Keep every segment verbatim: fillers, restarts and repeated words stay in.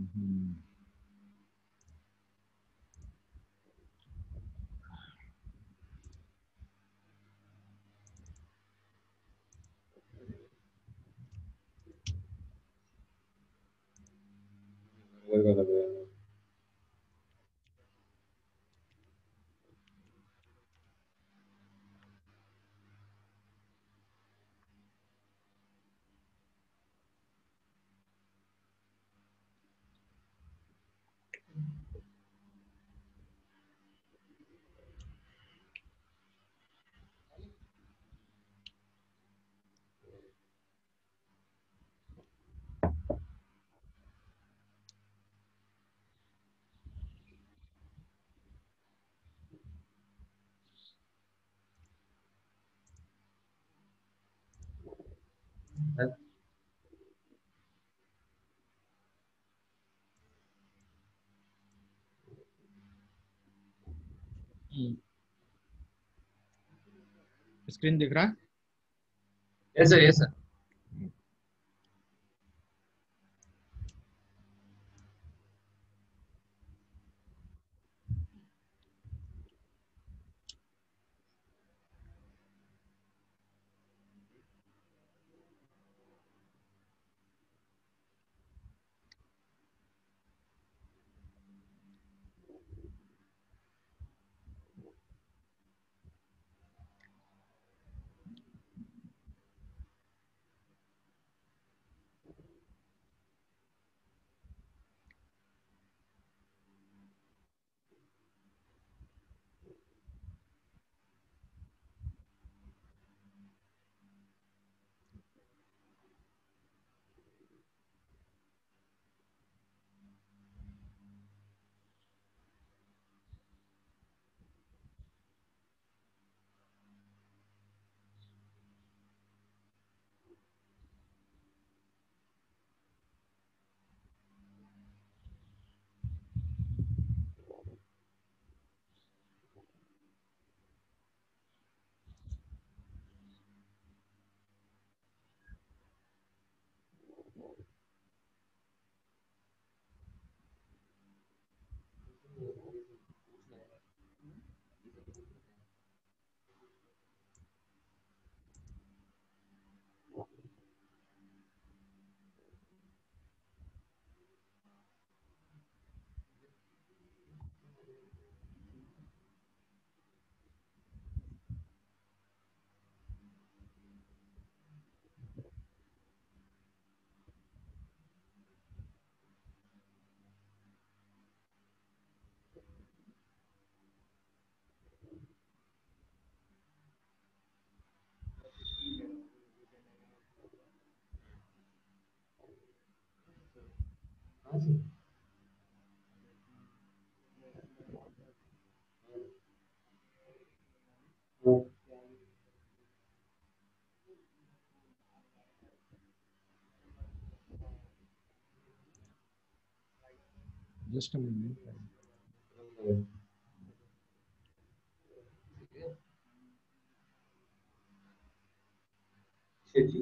Hmm. वही वाला गया। स्क्रीन दिख रहा है? Yes sir, yes sir. हाँ जी। हाँ। Just a minute. जी।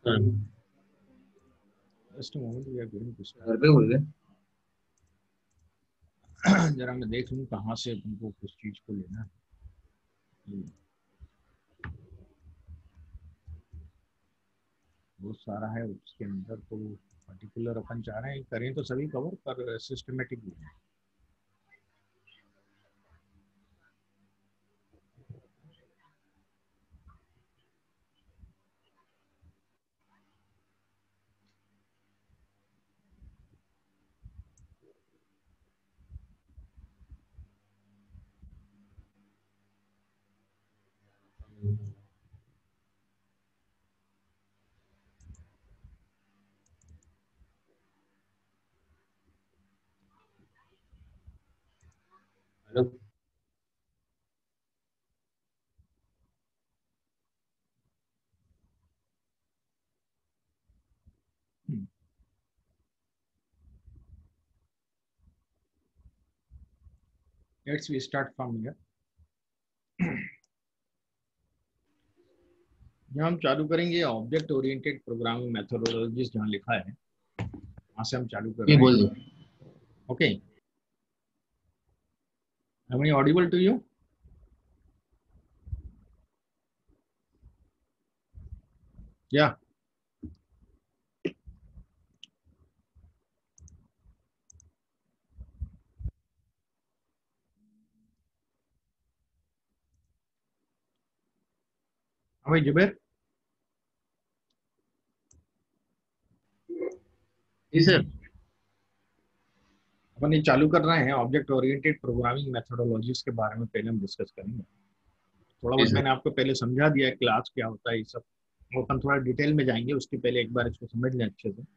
हाँ, just moment, we are going to घर पे बोल गए। स्टार्ट। जरा मैं देख लूं कहाँ से तुमको किस चीज को लेना है। बहुत सारा है उसके अंदर, तो पर्टिकुलर अपन चाह रहे हैं करें तो सभी कवर, पर सिस्टमेटिक भी है। Hello. Let's we start from here. यहाँ हम चालू करेंगे ऑब्जेक्ट ओरिएंटेड प्रोग्रामिंग मेथोडोलॉजीज, जहाँ लिखा है वहाँ से हम चालू कर ये रहे बोल हैं। दो। Okay, am I audible to you? Yeah. Am I Jubair? जी सर। अपन ये चालू कर रहे हैं ऑब्जेक्ट ओरिएंटेड प्रोग्रामिंग मेथोडोलॉजीज के बारे में पहले हम डिस्कस करेंगे। थोड़ा जी बहुत सर। मैंने आपको पहले समझा दिया है क्लास क्या होता है, ये सब वो अपन थोड़ा डिटेल में जाएंगे, उसके पहले एक बार इसको समझ लें अच्छे से।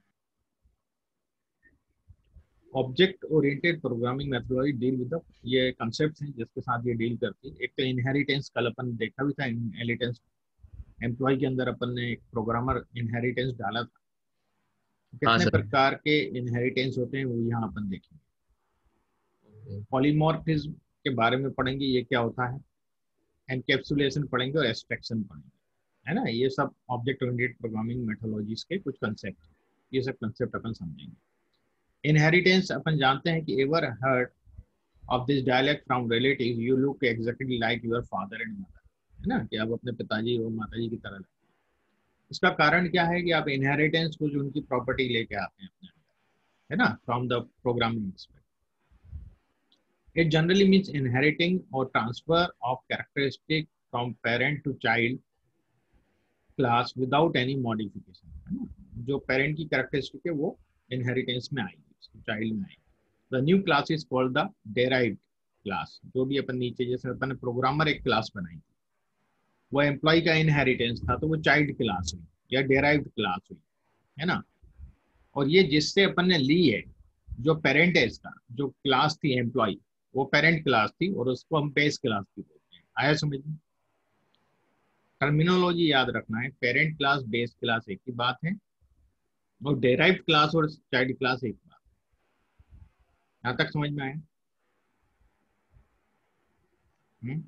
Object oriented programming methodology deal with ये कंसेप्ट हैं जिसके साथ ये डील करती है। एक तो इनहेरिटेंस, कल अपन देखा भी था इनहेरिटेंस। एम्प्लॉय के अंदर अपन ने एक प्रोग्रामर इनहेरिटेंस डाला था। हाँ कितने सर। प्रकार के इनहेरिटेंस होते हैं वो यहाँ अपन देखेंगे। पॉलीमॉर्फिज्म के बारे में पढ़ेंगे, ये क्या होता है। एनकैप्सुलेशन पढ़ेंगे और एब्स्ट्रैक्शन पढ़ेंगे, है ना। ये सब ऑब्जेक्ट ओरिएंटेड प्रोग्रामिंग मेथोडोलॉजीज के कुछ कंसेप्ट, ये सब कंसेप्ट अपन समझेंगे। इनहेरिटेंस अपन जानते हैं कि ever heard of this dialect from relative, you look exactly like your father and mother, है ना, कि आप अपने पिताजी और माताजी की तरह लगते हैं। इसका कारण क्या है कि आप इनहेरिटेंस कुछ उनकी प्रॉपर्टी लेके आते हैं अपने अंदर, है ना, from the programming expect. It generally means inheriting or transfer of characteristic from parent to child class without any modification, है ना। जो पेरेंट की कैरेक्टरिस्टिक है वो इनहेरिटेंस में आएगी, चाइल्ड में आएगी। The new class is called the derived class. जो भी अपन नीचे जैसे अपन ने प्रोग्रामर एक क्लास बनाई थी, वो एम्प्लॉय का इनहेरिटेंस था, तो वो चाइल्ड क्लास हुई या डेराइव्ड क्लास हुई, है ना। और ये जिससे अपन ने ली है, जो पेरेंट है इसका, जो क्लास थी एम्प्लॉय, वो पेरेंट क्लास थी और उसको हम बेस क्लास भी बोलते हैं। आया समझ में। टर्मिनोलॉजी याद रखना है, पेरेंट क्लास बेस क्लास एक ही बात है, और डेराइव्ड क्लास और चाइल्ड क्लास एक बात। यहाँ तक समझ में आया। हम्म?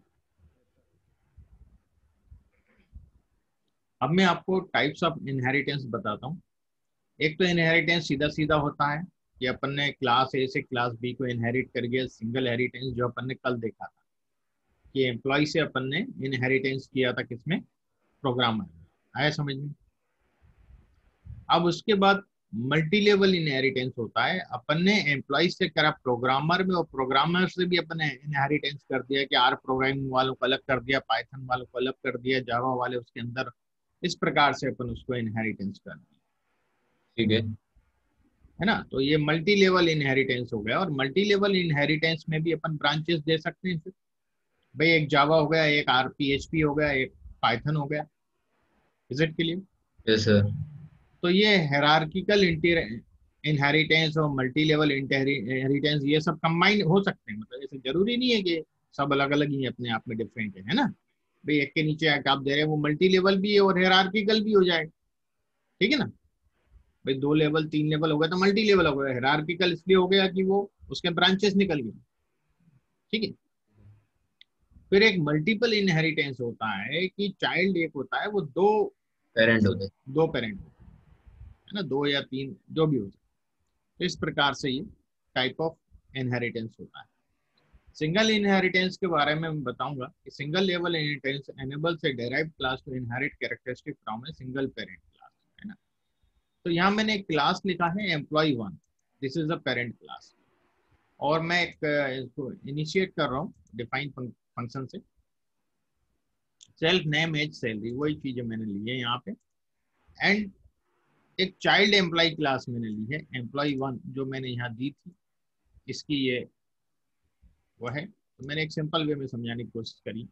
अब मैं आपको टाइप्स ऑफ इनहेरिटेंस बताता हूँ। एक तो इनहेरिटेंस सीधा सीधा होता है कि अपन ने क्लास ए से क्लास बी को इनहेरिट कर गया, सिंगल हेरिटेंस, जो अपन ने कल देखा था कि एम्प्लॉय से अपन ने इनहेरिटेंस किया था किसमें, प्रोग्रामर। आया समझ में। अब उसके बाद मल्टी लेवल इनहेरिटेंस होता है। अपन ने एम्प्लॉय से करा प्रोग्रामर में, और प्रोग्रामर से भी अपन ने इनहेरिटेंस कर दिया कि आर प्रोग्रामिंग वालों को अलग कर दिया, पाइथन वालों को अलग कर दिया, जावा वाले उसके अंदर। इस प्रकार से अपन उसको इनहेरिटेंस कर दिया, ठीक है। है ना। तो ये मल्टी लेवल इनहेरिटेंस हो गया। और मल्टी लेवल इनहेरिटेंस में भी अपन ब्रांचेस दे सकते हैं फिर। भाई एक जावा हो गया, एक आर पी एच पी हो गया, एक पाइथन हो गया। Is it clear. Yes sir. तो ये हेरार्किकल इनहेरिटेंस और मल्टी लेवल इनहेरिटेंस ये सब कंबाइन हो सकते हैं। मतलब ऐसे जरूरी नहीं है कि सब अलग अलग ही अपने आप में डिफरेंट है, है ना। भाई एक के नीचे एक आप दे रहे हैं, वो मल्टी लेवल भी है और हेरार्किकल भी हो जाएगा, ठीक है ना। भाई दो लेवल तीन लेवल हो गया तो मल्टी लेवल हो गया। हेरार्किकल इसलिए हो गया कि वो उसके ब्रांचेस निकल गए, ठीक है। फिर एक मल्टीपल इनहेरिटेंस होता है कि चाइल्ड एक होता है, वो दो पेरेंट होते हैं। दो पेरेंट है ना, दो या तीन जो भी हो सकता है। तो इस प्रकार से ये टाइप ऑफ इनहेरिटेंस होता है। सिंगल इनहेरिटेंस के बारे में मैं बताऊंगा कि single level inheritance enables a derived class to inherit characteristic from a single parent class, है ना। तो यहाँ मैंने एक क्लास लिखा है employee one, this is a parent class, और मैं एक इसको इनिशिएट कर रहा हूँ डिफाइन फंक्शन से, सेल्फ नेम एज सैलरी, वही चीजें मैंने ली है यहाँ पे। एंड एक चाइल्ड एम्प्लॉय क्लास मैंने ली है एम्प्लॉय वन, जो मैंने यहाँ दी थी, इसकी ये वो है। तो मैंने एक सिंपल वे में समझाने की कोशिश करी।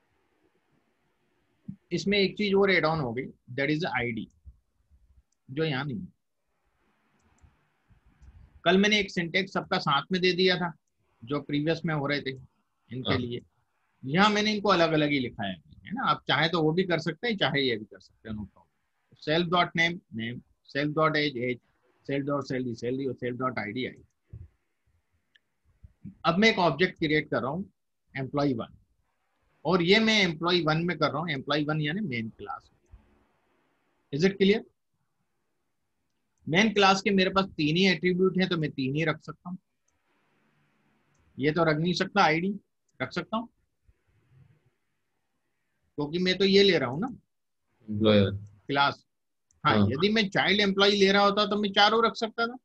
इसमें एक चीज और एड ऑन हो गई, दैट इज आईडी, जो यहाँ नहीं। कल मैंने एक सिंटेक्स सबका साथ में दे दिया था जो प्रीवियस में हो रहे थे इनके हाँ लिए, यहाँ मैंने इनको अलग अलग ही लिखा है, है ना। आप चाहे तो वो भी कर सकते हैं, चाहे ये भी कर सकते हैं, no problem. Self dot name name, self dot age age, self dot salary salary, और सेल्फ डॉट आईडी आई। अब मैं एक ऑब्जेक्ट क्रिएट कर रहा हूँ एम्प्लॉय वन, और ये मैं एम्प्लॉय वन में कर रहा हूँ, एम्प्लॉय वन यानी main class. Is it clear? Main class के मेरे पास तीन ही एट्रीब्यूट हैं, तो मैं तीन ही रख सकता हूँ। ये तो रख नहीं सकता, आईडी रख सकता हूँ क्योंकि मैं तो ये ले रहा हूँ ना एम्प्लॉयर। क्लास। हाँ, हाँ यदि मैं चाइल्ड एम्प्लॉय ले रहा होता तो मैं चारों रख सकता था,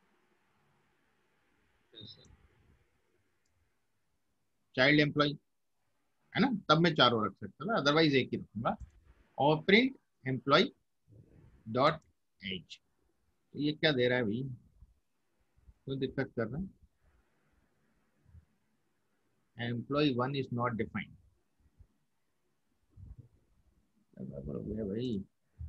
चाइल्ड एम्प्लॉय, है ना, तब मैं चारों रख सकता था, अदरवाइज एक ही रखूंगा। और प्रिंट एम्प्लॉय डॉट एज, ये क्या दे रहा है भाई, कोई दिक्कत कर रहा है? Employee one is not defined, हो गया भाई।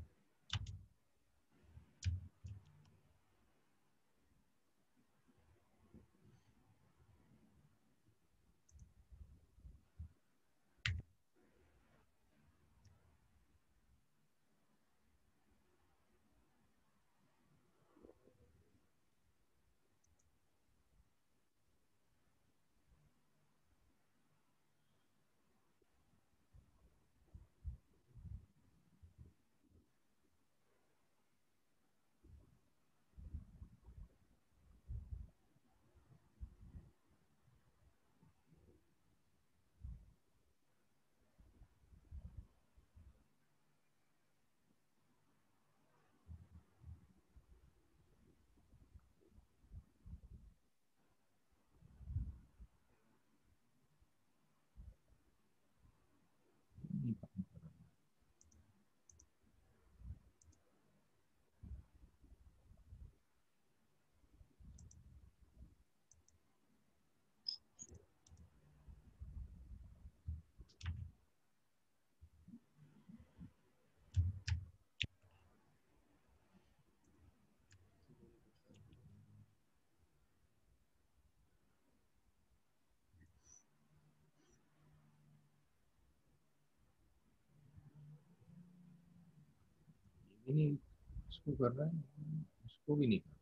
ये नहीं, इसको कर रहा है, इसको भी नहीं कर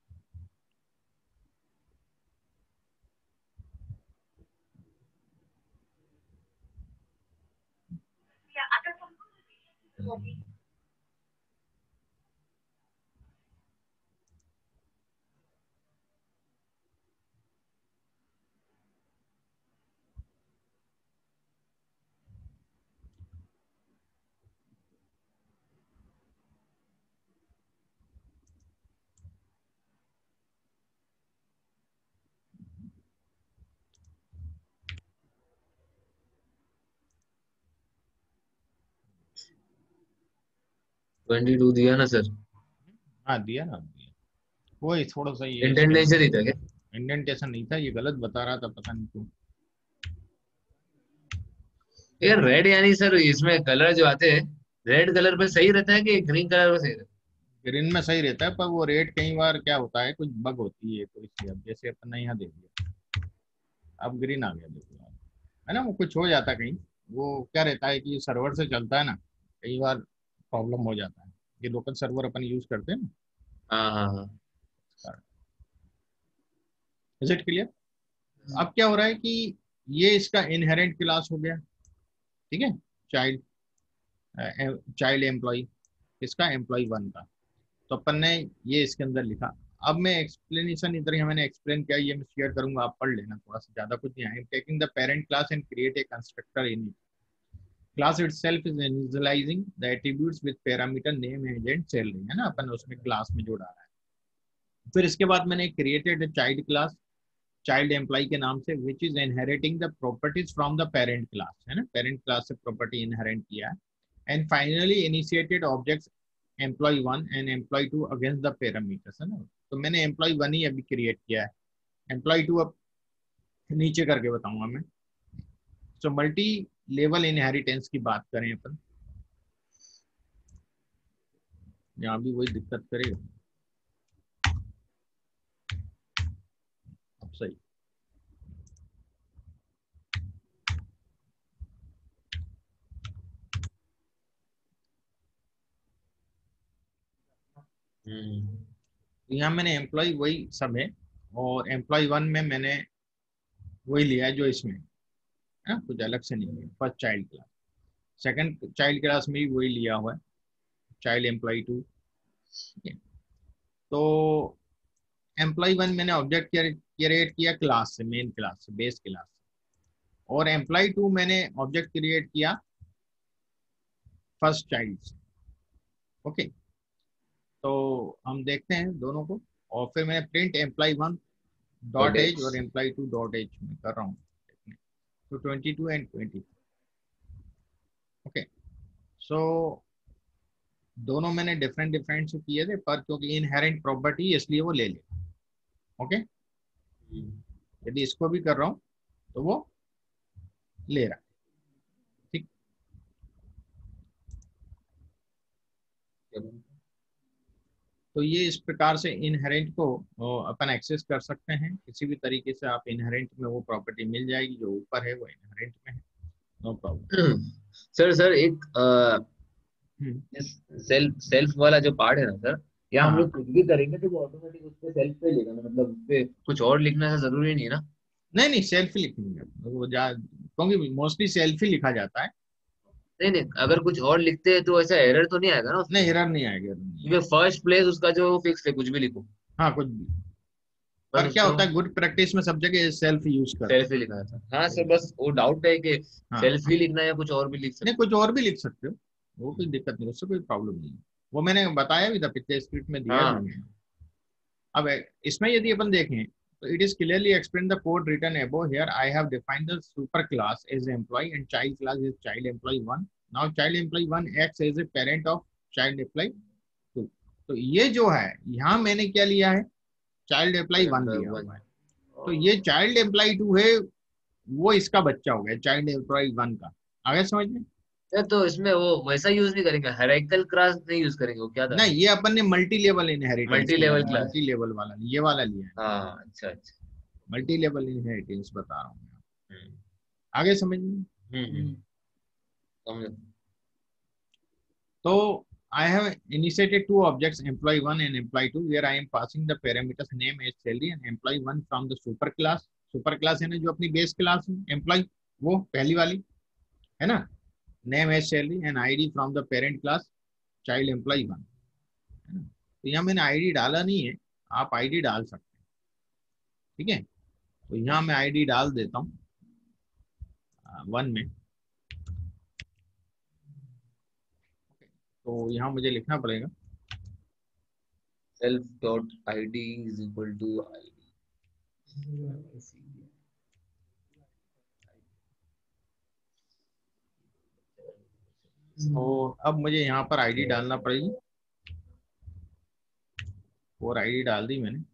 ट्वेंटी टू दिया ना सर? रहा। हाँ दिया ना, दिया। वो थोड़ा सा ये इंटेंट इसका नेचर ही था क्या? इंडेंटेशन नहीं था, ये गलत बता रहा था, पता नहीं क्यों। यार रेड यानी सर इसमें कलर जो आते हैं, रेड कलर पे सही रहता है कि ग्रीन कलर पे सही रहता ग्रीन में सही रहता है, पर वो रेट कई बार क्या होता है, कुछ बग होती है, तो इसलिए अब जैसे अपन ने यहाँ दे दिया, अब ग्रीन आ गया, देखो यार, है ना। वो कुछ हो जाता है कहीं, वो क्या रहता है कि सर्वर से चलता है ना, कई बार प्रॉब्लम हो जाता है। ये लोकल सर्वर अपन यूज करते हैं ना। है? हाँ हाँ हाँ। Is it clear? अब क्या हो रहा है कि ये इसका इनहेरेंट क्लास हो गया, ठीक है, चाइल्ड चाइल्ड एम्प्लॉय। किसका, एम्प्लॉय वन का। तो अपन ने ये इसके अंदर लिखा। अब मैं एक्सप्लेनेशन इधर ही मैंने एक्सप्लेन किया, ये मैं शेयर करूंगा, आप पढ़ लेना, थोड़ा सा ज्यादा कुछ नहीं है। Taking the parent class and create a constructor in class itself is initializing the attributes with parameter name age and salary, है ना, अपन उसमें क्लास में जो डाला है। फिर इसके बाद मैंने created child class child employee के नाम से, which is inheriting the properties from the parent class, है ना, पेरेंट क्लास से प्रॉपर्टी इनहेरिट किया है। And finally initiated objects employee one and employee two against the parameters, है ना। तो मैंने एम्प्लॉय वन ही अभी क्रिएट किया है, एम्प्लॉय टू अब नीचे करके बताऊंगा मैं। सो मल्टी लेवल इनहेरिटेंस की बात करें अपन, यहाँ भी वही दिक्कत करेगा। अब सही, यहाँ मैंने एम्प्लॉय वही सब है, और एम्प्लॉय वन में मैंने वही लिया है जो इसमें है, कुछ अलग से नहीं है। First child class, second child class में भी वही लिया हुआ है, चाइल्ड एम्प्लॉय टू। तो एम्प्लॉय वन मैंने ऑब्जेक्ट क्रिएट किया क्लास से, मेन क्लास से, बेस क्लास से, और एम्प्लॉय टू मैंने ऑब्जेक्ट क्रिएट किया फर्स्ट चाइल्ड से। ओके, तो हम देखते हैं दोनों को, और फिर मैंने print employ one dot age और एम्प्लॉय टू डॉट एज में कर रहा हूँ। तो twenty two and twenty, okay. So दोनों मैंने डिफरेंट डिफरेंट से किए थे, पर क्योंकि इनहेरेंट प्रॉपर्टी इसलिए वो ले ले। ओके, यदि इसको भी कर रहा हूँ तो वो ले रहा है, ठीक। तो ये इस प्रकार से इनहेरेंट को अपन एक्सेस कर सकते हैं, किसी भी तरीके से आप इनहेरेंट में वो प्रॉपर्टी मिल जाएगी, जो ऊपर है वो इनहेरेंट में है, नो प्रॉब्लम। सर सर एक सेल्फ सेल्फ वाला जो पार्ट है ना सर, या हम लोग कुछ भी करेंगे तो वो ऑटोमेटिक उस पे सेल्फ पे लेगा ना, मतलब उस पे कुछ और लिखना है जरूरी नहीं है ना? नहीं नहीं, सेल्फ ही लिखेंगे वो, जा क्योंकि मोस्टली सेल्फ ही लिखा जाता है। नहीं नहीं, अगर कुछ और लिखते हैं तो ऐसा एरर तो नहीं आएगा ना उसमें? नहीं, एरर नहीं आएगा, क्योंकि फर्स्ट प्लेस उसका जो फिक्स है, कुछ भी लिखो। हाँ कुछ भी, बस पर क्या उसको होता है गुड प्रैक्टिस में सब जगह सेल्फ यूज करते सेल्फ ही लिखा था। हाँ सर, बस वो डाउट है कि हैं। हाँ, सेल्फ ही लिखना है या कुछ और भी लिख नहीं सकते कुछ और भी लिख सकते हो, वो कोई दिक्कत नहीं, उससे कोई प्रॉब्लम नहीं है, वो मैंने बताया भी था पिछले स्क्रिप्ट में, हैं। दिया भी हाँ मैंने। अब इसमें यदि अपन देखें तो it is clearly explain the code written above here, I have defined the super class as employ and child class is child employ one. Now child employ one acts as a parent of child employ two. तो ये जो है यहाँ मैंने क्या लिया है, child employ one लिया हुआ है। तो ये चाइल्ड एम्प्लॉय टू है, वो इसका बच्चा हो गया चाइल्ड एम्प्लॉय वन का। आगे समझ में? तो इसमें वो वैसा यूज नहीं करेंगे, हायरार्किकल क्लास नहीं यूज करेंगे, वो क्या था? नहीं, ये अपन ने मल्टी लेवल इनहेरिटेंस मल्टी लिया लेवल है, क्लास। मल्टी लेवल वाला ये वाला लिया है, हाँ अच्छा अच्छा। मल्टी लेवल इनहेरिटेंस बता रहा हूँ। हम्म आगे समझ में? हम्म समझो। तो I have initiated two objects, employee one and employee two, where I am passing the parameters name, age, salary and employee one from the super class. Super class है ना जो अपनी बेस क्लास है, employee वो पहली वाली है ना, name, age, salary and I D from the parent class, child employee one, है ना। तो यहाँ मैंने I D डाला नहीं है, आप I D डाल सकते हैं, ठीक है। तो यहाँ मैं I D डाल देता हूँ वन में। तो यहाँ मुझे लिखना पड़ेगा self dot I D is equal to I D. तो अब मुझे यहाँ पर आईडी डालना पड़ेगी, और आईडी डाल दी मैंने।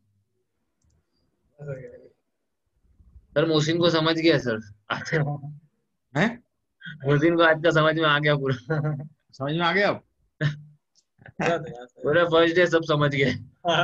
सर मोहसिन को समझ गया सर। हैं? मोहसिन को आज का समझ में आ गया पूरा। समझ में आ गया अब? पूरा फर्स्ट डे सब समझ गए।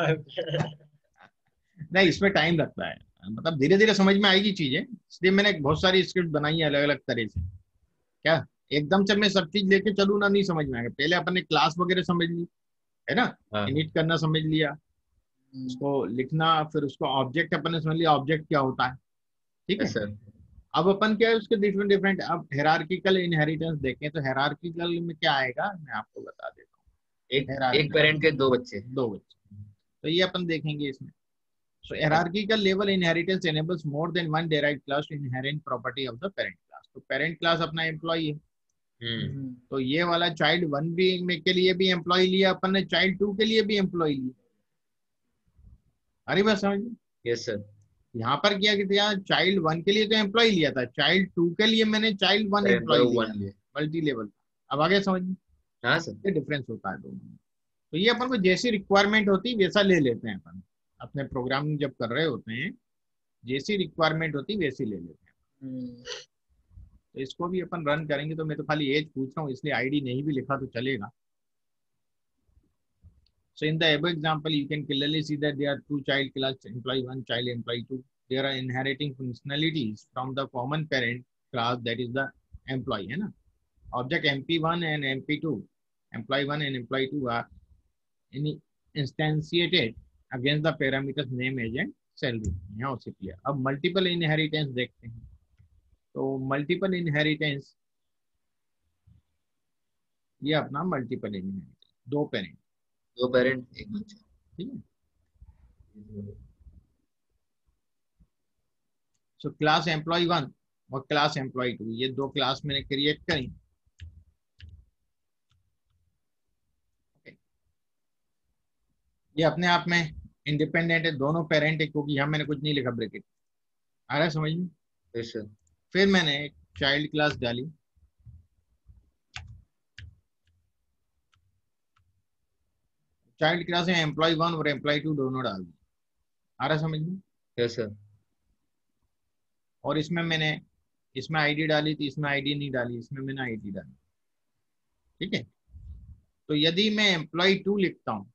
नहीं, इसमें टाइम लगता है, मतलब धीरे धीरे समझ में आएगी चीजें, इसलिए मैंने बहुत सारी स्क्रिप्ट बनाई है अलग अलग तरह से। क्या एकदम से मैं सब चीज लेके चलू ना, नहीं समझ में आएगा। पहले अपन ने क्लास वगैरह समझ ली है ना, हाँ इनिट करना समझ लिया, उसको लिखना, फिर उसको ऑब्जेक्ट अपन ने समझ लिया, ऑब्जेक्ट क्या होता है, ठीक है। सर। अब अपन क्या है उसके डिफरेंट डिफरेंट, अब हेरार्किकल इनहेरिटेंस देखें तो हेरार्किकल में क्या आएगा मैं आपको बता देता हूँ। एक एक हायरार्की, पेरेंट के दो बच्चे। दो बच्चे, तो ये अपन देखेंगे इसमें। So hierarchical level inheritance enables more than one derived class to inherit property of the parent class. तो parent class अपना एम्प्लॉय है, हम्म। तो ये वाला चाइल्ड वन भी में के लिए भी एम्प्लॉय लिया अपन ने, चाइल्ड टू के लिए भी एम्प्लॉय लिया। अरे बस समझ, यस सर। यहाँ पर क्या किया, चाइल्ड वन के लिए तो एम्प्लॉय लिया था, चाइल्ड टू के लिए मैंने चाइल्ड वन एम्प्लॉय एम्प्लॉय लिया, वन लिए। Multi level. अब आगे समझ, हाँ सर। ये डिफरेंस होता है दोनों में। तो ये अपन को जैसी रिक्वायरमेंट होती है वैसा ले लेते हैं अपन, अपने प्रोग्रामिंग जब कर रहे होते हैं जैसी रिक्वायरमेंट होती वैसी ले लेते हैं। तो इसको भी अपन रन करेंगे, तो मैं तो खाली एज पूछ रहा हूँ इसलिए आईडी नहीं भी लिखा तो चलेगा। So in the above example, you can clearly see that there are two child class, employee one, child employee two. They are inheriting functionalities from the common parent class, that is the employee, है ना? Object M P one and M P two, employee one and employee two are instantiated against the parameters name, age and salary. यहाँ उससे clear. अब multiple inheritance देखते हैं। तो multiple inheritance, ये अपना मल्टीपल इनहेरिटेंस, दो पेरेंट, दो पेरेंट एक बच्चा। ठीक है। सो क्लास एम्प्लॉय वन और क्लास एम्प्लॉय टू, ये दो क्लास मैंने क्रिएट करी। ये अपने आप में इंडिपेंडेंट है, दोनों पेरेंट है, क्योंकि यहाँ मैंने कुछ नहीं लिखा ब्रैकेट। आ रहा है समझ में? Yes sir. फिर मैंने एक चाइल्ड क्लास डाली, चाइल्ड क्लास में एम्प्लॉय वन और एम्प्लॉय टू दोनों डाल दी। आ रहा समझ में? Yes sir. और इसमें मैंने, इसमें आईडी डाली थी, इसमें आईडी नहीं डाली, इसमें मैंने आईडी डाली। ठीक है। तो यदि मैं एम्प्लॉय टू लिखता हूं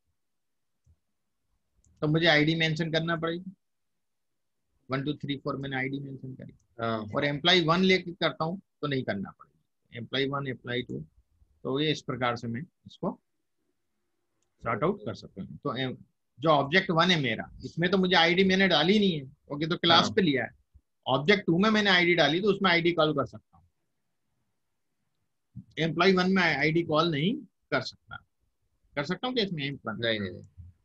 तो मुझे आईडी मेंशन करना पड़ेगी, वन टू थ्री फोर मैंने आईडी मेंशन करी। हाँ। और एम्प्लॉय वन लेके करता हूँ तो नहीं करना पड़ेगा, एम्प्लॉय वन एम्प्लॉय टू। तो ये इस प्रकार से मैं इसको सॉर्ट आउट कर सकता हूँ। तो एम- जो ऑब्जेक्ट वन है मेरा, इसमें तो मुझे आईडी मैंने डाली नहीं है, ओके, तो क्लास हाँ। पे लिया है। ऑब्जेक्ट टू में मैंने आईडी डाली तो उसमें आईडी कॉल कर सकता हूँ, एम्प्लॉय वन में आईडी कॉल नहीं कर सकता। कर सकता हूँ क्या इसमें एम्प वन? नहीं नहीं नहीं।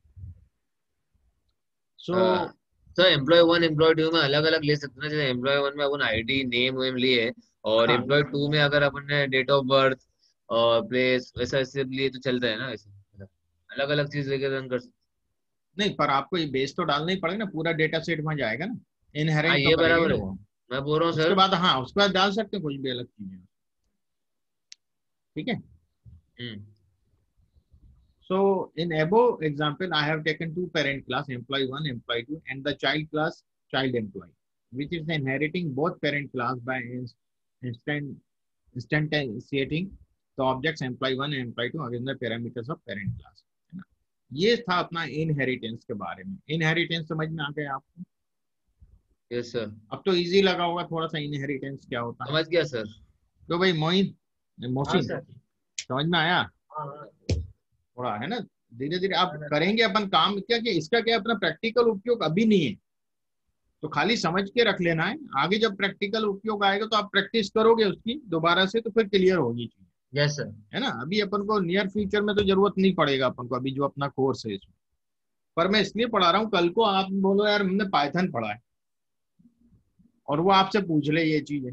So sir employ one employ two में अलग अलग ले सकते हैं, जैसे एम्प्लॉय वन में अपन आईडी नेम वेम लिए, और हाँ, एम्प्लॉय टू में अगर अपन ने डेट ऑफ बर्थ और प्लेस वैसा ऐसे लिए तो चलता है ना, वैसे अलग अलग चीज लेके रन कर सकते। नहीं, पर आपको ये बेस तो डालना ही पड़ेगा ना, पूरा डेटा सेट वहां जाएगा ना, हाँ इनहेरेंट तो ये करेगा ही बराबर है, वो। मैं बोल रहा हूँ उसके सर। बाद, हाँ, उसके बाद डाल सकते हैं कुछ भी अलग चीजें। ठीक है। हम्म। So in above example, I have taken two parent class, employee one, employee two, and the child class, child employee, which is inheriting both parent class by instant instantiating the objects employee one and employee two against the parameters of parent class, है ना? ये था अपना inheritance के बारे में। Inheritance समझ में आ गया आपको? Yes sir. अब तो इजी लगा होगा थोड़ा सा इनहेरिटेंस क्या होता है। समझ गया सर। तो भाई मोइन, हाँ मोहसिन, सर। समझ में आया? हाँ हाँ। थोड़ा है ना, धीरे धीरे आप करेंगे अपन काम। क्या क्या इसका क्या अपना प्रैक्टिकल उपयोग अभी नहीं है, तो खाली समझ के रख लेना है। आगे जब प्रैक्टिकल उपयोग आएगा तो आप प्रैक्टिस करोगे उसकी दोबारा से, तो फिर क्लियर होगी चीज, यस सर। है ना? अभी अपन को नियर फ्यूचर में तो जरूरत नहीं पड़ेगा अपन को, अभी जो अपना कोर्स है इसमें। पर मैं इसलिए पढ़ा रहा हूँ, कल को आप बोलो यार हमने पाइथन पढ़ा है और वो आपसे पूछ ले ये चीज है,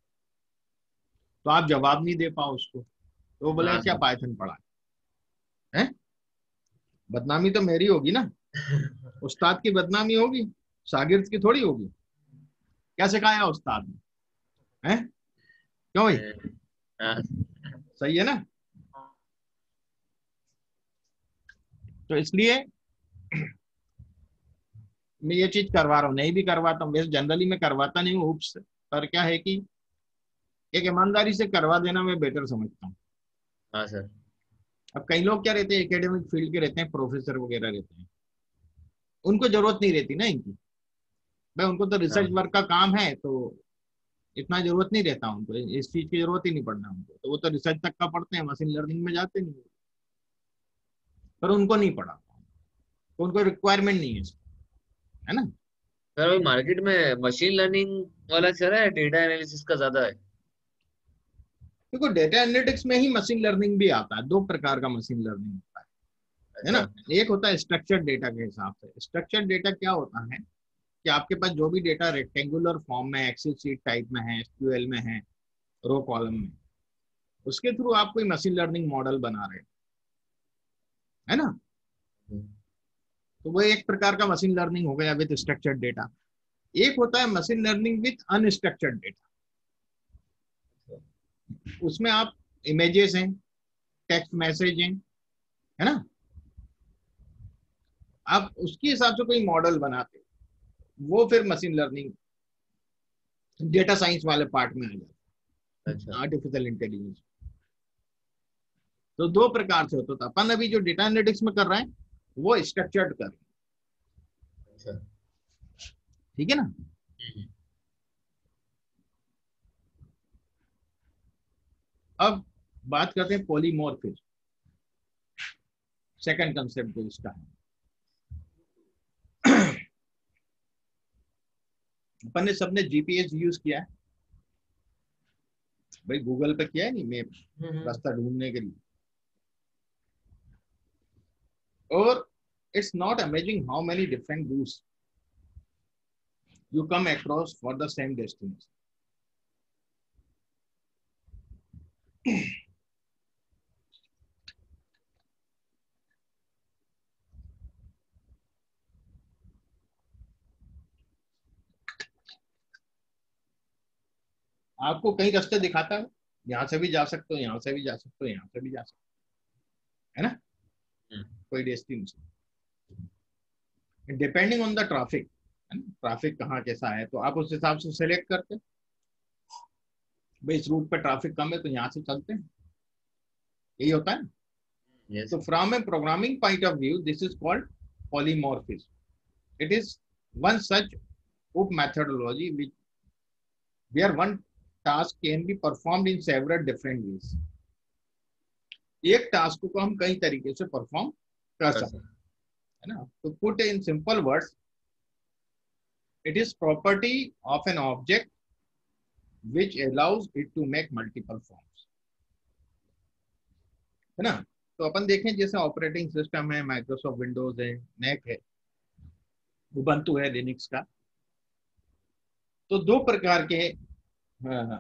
तो आप जवाब नहीं दे पाओ उसको, तो वो बोले हाँ क्या सर। पाइथन पढ़ा है, है? बदनामी तो मेरी होगी ना, उस्ताद की बदनामी होगी, शागिर्द की थोड़ी होगी। क्या सिखाया उस्ताद ने, है? क्यों भाई? हाँ। सही है ना? तो इसलिए मैं ये चीज करवा रहा हूँ, नहीं भी करवाता हूँ वैसे, जनरली मैं करवाता नहीं हूँ उप्स, पर क्या है कि एक ईमानदारी से करवा देना मैं बेटर समझता हूँ। हाँ सर। अब कई लोग क्या रहते हैं, एकेडमिक फील्ड के रहते हैं, प्रोफेसर वगैरह रहते हैं, उनको जरूरत नहीं रहती ना इनकी। भाई उनको तो रिसर्च हाँ वर्क का काम है, तो इतना जरूरत नहीं रहता उनको, इस चीज की जरूरत ही नहीं पड़ना उनको, तो वो तो रिसर्च तक का पढ़ते हैं, मशीन लर्निंग में जाते नहीं। पर उनको नहीं पढ़ा, तो उनको रिक्वायरमेंट नहीं है, है ना? सर अभी मार्केट में मशीन लर्निंग वाला चल रहा है, डेटा एनालिसिस का ज्यादा है। देखो डेटा एनालिटिक्स में ही मशीन लर्निंग भी आता है। दो प्रकार का मशीन लर्निंग होता है, है ना। अच्छा। एक होता है स्ट्रक्चर्ड डेटा के हिसाब से। स्ट्रक्चर्ड डेटा क्या होता है कि आपके पास जो भी डेटा रेक्टेंगुलर फॉर्म में, एक्सेल शीट टाइप में है, एसक्यूएल में है, रो कॉलम में, उसके थ्रू आप कोई मशीन लर्निंग मॉडल बना रहे हैं, है ना। हम्म, तो वो एक प्रकार का मशीन लर्निंग हो गया विद स्ट्रक्चर्ड डेटा। एक होता है machine learning with unstructured data. उसमें आप इमेजेस हैं, टेक्स्ट मैसेज हैं, है ना, आप उसके हिसाब से कोई मॉडल बनाते, वो फिर मशीन लर्निंग डेटा साइंस वाले पार्ट में आ जाता अच्छा। है, आर्टिफिशियल इंटेलिजेंस। तो दो प्रकार से होता था। अपन अभी जो डेटा एनालिटिक्स में कर रहे हैं वो स्ट्रक्चर्ड कर रहे हैं, अच्छा। ठीक है ना। हम्म, अब बात करते हैं पॉलीमॉर्फिज्म, सेकंड कंसेप्ट जो इसका है। अपन ने सबने जीपीएस यूज किया है भाई, गूगल पे किया है नहीं मैप, हम्म, रास्ता ढूंढने के लिए। और it's not amazing how many different routes you come across for the same destination. आपको कई रास्ते दिखाता है, यहाँ से भी जा सकते हो, यहाँ से भी जा सकते हो, यहाँ से भी जा सकते हो, है ना, हम्म, कोई destination depending on the traffic, है ना, ट्रैफिक कहाँ कैसा है तो आप उस हिसाब से सेलेक्ट करते हैं। भाई इस रूट पे ट्रैफिक कम है तो यहाँ से चलते हैं, यही होता है। यस। तो from a programming point of view this is called polymorphism. It is one such up methodology which where one task can be performed in several different ways. एक टास्क को हम कई तरीके से परफॉर्म कर कर सकते सकते। हैं, है ना। तो put in simple words, it is property of an object which allows it to make multiple forms, है ना। तो अपन देखें जैसे ऑपरेटिंग सिस्टम है, माइक्रोसॉफ्ट विंडोज है, मैक है, उबंटू है लिनक्स का। तो दो प्रकार के, हाँ, हाँ,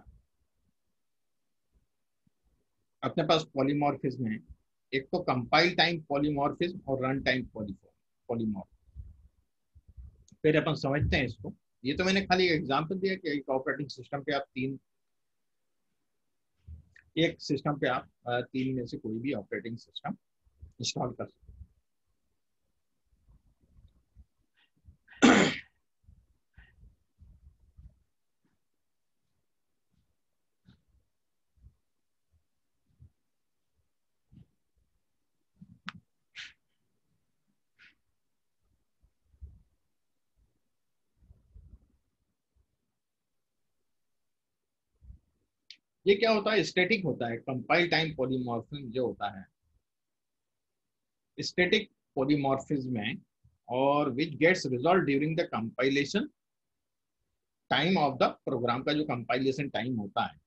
अपने पास पॉलीमॉर्फिज्म है। एक तो कंपाइल टाइम पॉलीमॉर्फिज्म और रन टाइम पॉलीमॉर्फ। फिर अपन समझते हैं इसको। ये तो मैंने खाली एग्जांपल दिया कि एक ऑपरेटिंग सिस्टम पे आप तीन, एक सिस्टम पे आप अ, तीन में से कोई भी ऑपरेटिंग सिस्टम इंस्टॉल कर सकते हैं। ये क्या होता है, स्टैटिक होता है। कंपाइल टाइम पॉलीमॉर्फिज्म जो होता है स्टैटिक पॉलीमॉर्फिज्म है, और which gets resolve during the compilation time of the program. का जो कंपाइलेशन टाइम होता है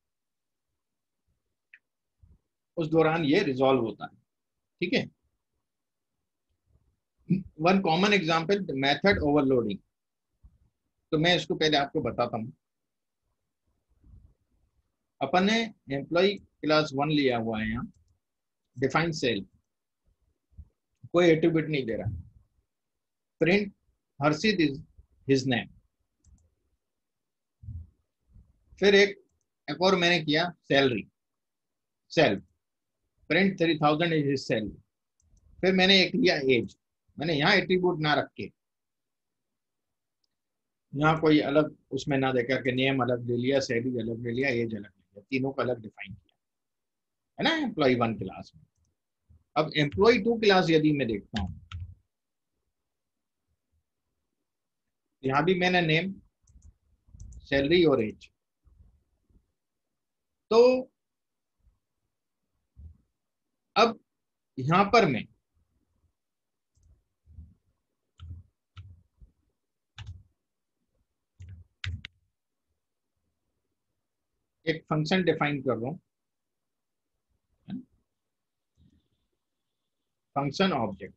उस दौरान ये रिजॉल्व होता है, ठीक है। One common example method overloading. तो मैं इसको पहले आपको बताता हूँ। अपन ने एम्प्लॉय क्लास वन लिया हुआ है यहाँ, डिफाइन सेल, कोई एट्रीब्यूट नहीं दे रहा, print Harshit is his name. फिर एक एक और मैंने किया salary, self, print three thousand is his salary. फिर मैंने एक लिया एज, मैंने यहाँ एट्रीब्यूट ना रख के, यहाँ कोई अलग उसमें ना देखा कि नेम अलग ले लिया, सैलरी अलग ले लिया, एज अलग ले लिया, तीनों को अलग डिफाइन किया, है ना, एम्प्लॉय वन क्लास में। अब एम्प्लॉय टू क्लास यदि मैं देखता हूँ, यहाँ भी मैंने नेम, सैलरी और एज। तो अब यहाँ पर मैं एक फंक्शन डिफाइन कर रहा हूँ फंक्शन ऑब्जेक्ट,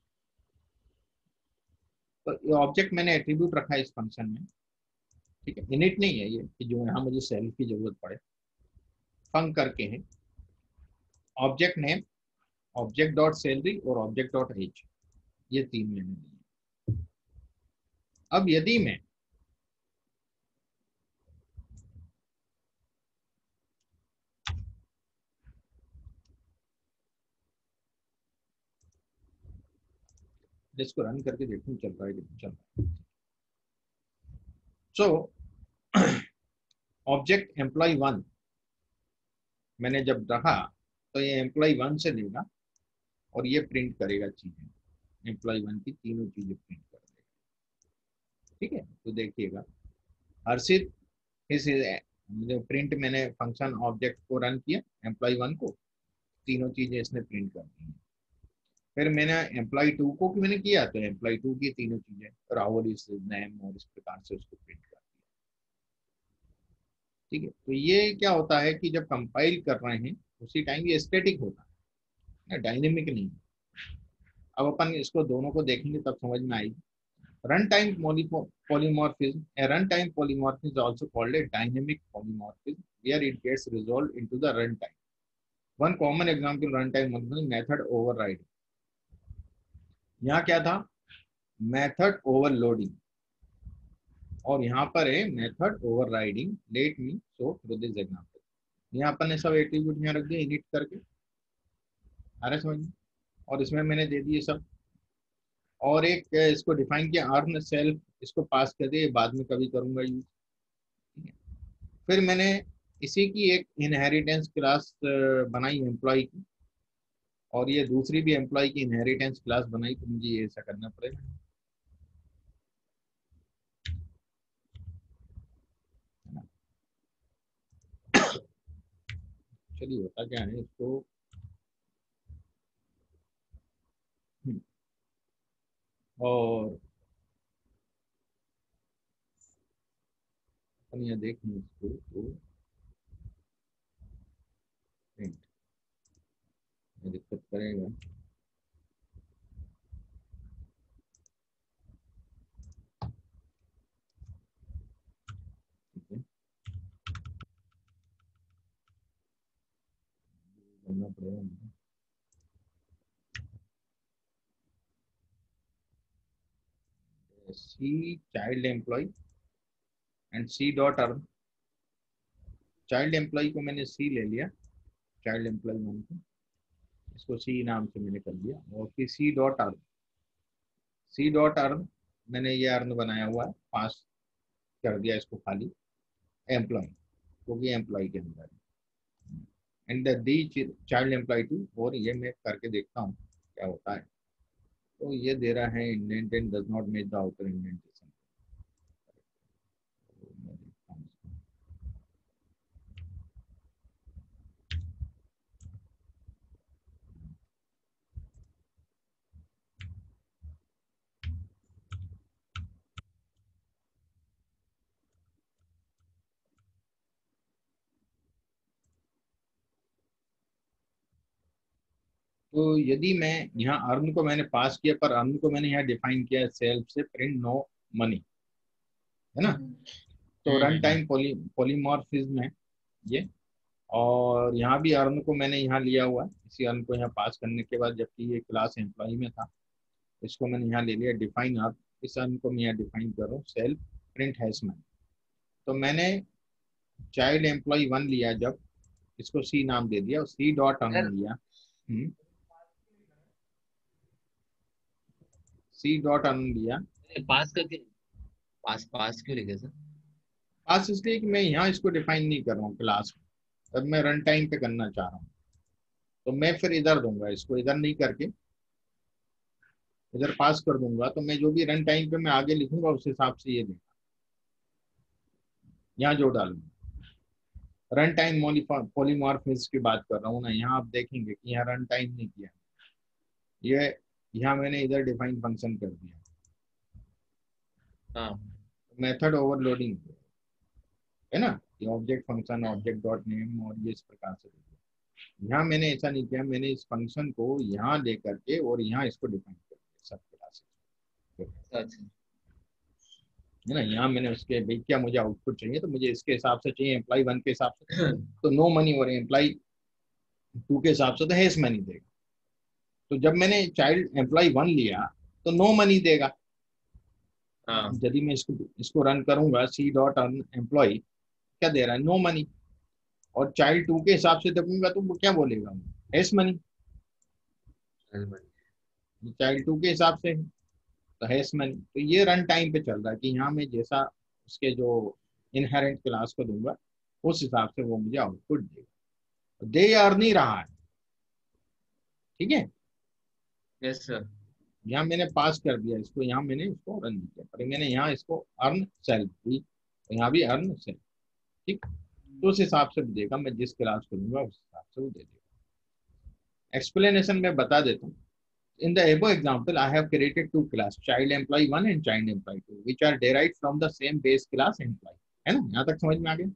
तो ये ऑब्जेक्ट मैंने एट्रीब्यूट रखा है इस फंक्शन में, ठीक है। इनिट नहीं है ये कि जो यहाँ मुझे सेल्फ की जरूरत पड़े, फंक करके है। Object name, object dot salary और ऑब्जेक्ट डॉट एज, ये तीन मैंने दिए। अब यदि मैं इसको रन करके देखूं चल रहा है कि चल रहा है। सो ऑब्जेक्ट एम्प्लॉय वन मैंने जब रखा तो ये एम्प्लॉय वन से लेगा और ये प्रिंट करेगा चीजें, एम्प्लॉय वन की तीनों चीजें प्रिंट कर देगा, ठीक है। तो देखिएगा हर्षित इस प्रिंट, मैंने फंक्शन ऑब्जेक्ट को रन किया, एम्प्लॉय वन को तीनों चीजें इसने प्रिंट कर दी। फिर मैंने एम्प्लॉय टू को मैंने किया तो एम्प्लॉय टू की तीनों चीजें राहुल इस नेम और इस प्रकार से उसको प्रिंट कर दिया, ठीक है। तो ये क्या होता है कि जब कंपाइल कर रहे हैं उसी टाइम ये स्टैटिक होता है, डायनेमिक नहीं। अब अपन इसको दोनों को देखेंगे तब समझ में आएगी। Runtime polymorphism. A runtime polymorphism is also called a dynamic polymorphism, where it gets resolved into the runtime. One common example runtime method overriding. यहाँ क्या था, मेथड ओवरलोडिंग, और यहाँ पर है method overriding. Let me show through this example. यहाँ अपन ने सब एट्रीब्यूट यहाँ रख दिए इनिट करके, आ रहा है समझ में, और इसमें मैंने दे दिए सब, और एक इसको डिफाइन किया अर्न सेल्फ, इसको पास कर दिए, बाद में कभी करूंगा यूज। फिर मैंने इसी की एक इनहेरिटेंस क्लास बनाई एम्प्लॉय की, और ये दूसरी भी एम्प्लॉय की इनहेरिटेंस क्लास बनाई, तो मुझे ये ऐसा करना पड़ेगा। चलिए होता क्या है इसको, और अपन यहाँ देखें इसको तो दिक्कत करेगा। ठीक है, करना पड़ेगा मुझे। C child employ and C dot earn. Child employ को मैंने सी ले लिया, चाइल्ड एम्प्लॉय नाम को, इसको सी नाम से मैंने कर लिया, और फिर C dot earn, C dot earn मैंने ये अर्न बनाया हुआ है, पास कर दिया इसको खाली एम्प्लॉय, क्योंकि एम्प्लॉय के अंदर and the child employ two, और ये मैं करके देखता हूँ क्या होता है। तो ये दे रहा है indented does not make the outer indentation. तो यदि मैं यहाँ अर्न को मैंने पास किया, पर अर्न को मैंने यहाँ डिफाइन किया सेल्फ से प्रिंट नो मनी, है ना। तो रन टाइम पॉली पॉलीमॉर्फिज्म है ये, और यहाँ भी अर्न को मैंने यहाँ लिया हुआ है, इसी अर्न को यहाँ पास करने के बाद, जबकि ये क्लास एम्प्लॉय में था, इसको मैंने यहाँ ले लिया डिफाइन अर्न। इस अर्न को मैं यहाँ डिफाइन कर रहा हूँ सेल्फ प्रिंट हैश मनी। तो मैंने चाइल्ड एम्प्लॉय वन लिया, जब इसको सी नाम दे दिया, सी डॉट अर्न लिया, सी डॉट अर्न लिया। पास करके पास पास क्यों लिखे सर? पास इसलिए कि मैं यहाँ इसको डिफाइन नहीं कर रहा हूँ क्लास में, अब मैं रन टाइम पे करना चाह रहा हूँ, तो मैं फिर इधर दूंगा, इसको इधर नहीं करके इधर पास कर दूंगा। तो मैं जो भी रन टाइम पे मैं आगे लिखूंगा उस हिसाब से ये देगा, यहाँ जो डालूंगा। रन टाइम पॉलीमॉर्फिज्म की बात कर रहा हूँ ना, यहाँ आप देखेंगे कि यहाँ रन टाइम नहीं किया, ये यहाँ मैंने इधर डिफाइन फंक्शन कर दिया, हाँ मेथड ओवरलोडिंग है ना, ये object function object dot name और ये इस प्रकार से। यहाँ मैंने ऐसा नहीं किया, मैंने इस फंक्शन को यहाँ लेकर के और यहाँ इसको डिफाइन कर दिया सब क्लासेस, अच्छा। है ना। यहाँ मैंने उसके भाई क्या मुझे आउटपुट चाहिए, तो मुझे इसके हिसाब से चाहिए एम्प्लॉय वन के हिसाब से तो नो मनी, और एम्प्लॉय टू के हिसाब से तो हैश मनी देगा। तो जब मैंने चाइल्ड एम्प्लॉय वन लिया तो नो मनी देगा। हाँ। यदि मैं इसको इसको रन करूंगा, सी डॉट अर्न एम्प्लॉय, क्या दे रहा है, नो मनी। और चाइल्ड टू के हिसाब से देखूंगा तो वो क्या बोलेगा, हैश मनी। चाइल्ड टू के हिसाब से है तो हैश मनी। तो ये रन टाइम पे चल रहा है कि यहाँ मैं जैसा उसके जो इनहेरेंट क्लास को दूंगा उस हिसाब से वो मुझे आउटपुट देगा। दे अर्न ही रहा है, ठीक है। Yes sir. यहाँ मैंने पास कर दिया इसको, यहाँ मैंने इसको रन नहीं किया, पर मैंने यहाँ इसको अर्न सेल्फ भी, तो यहाँ भी अर्न सेल्फ, ठीक। तो उस हिसाब से भी देगा, मैं जिस क्लास को दूंगा उस हिसाब से वो दे देगा। एक्सप्लेनेशन में बता देता हूँ। In the above example, I have created two class, child employee one and child employee two, which are derived from the same base class employee, है ना। यहाँ तक समझ में आ गया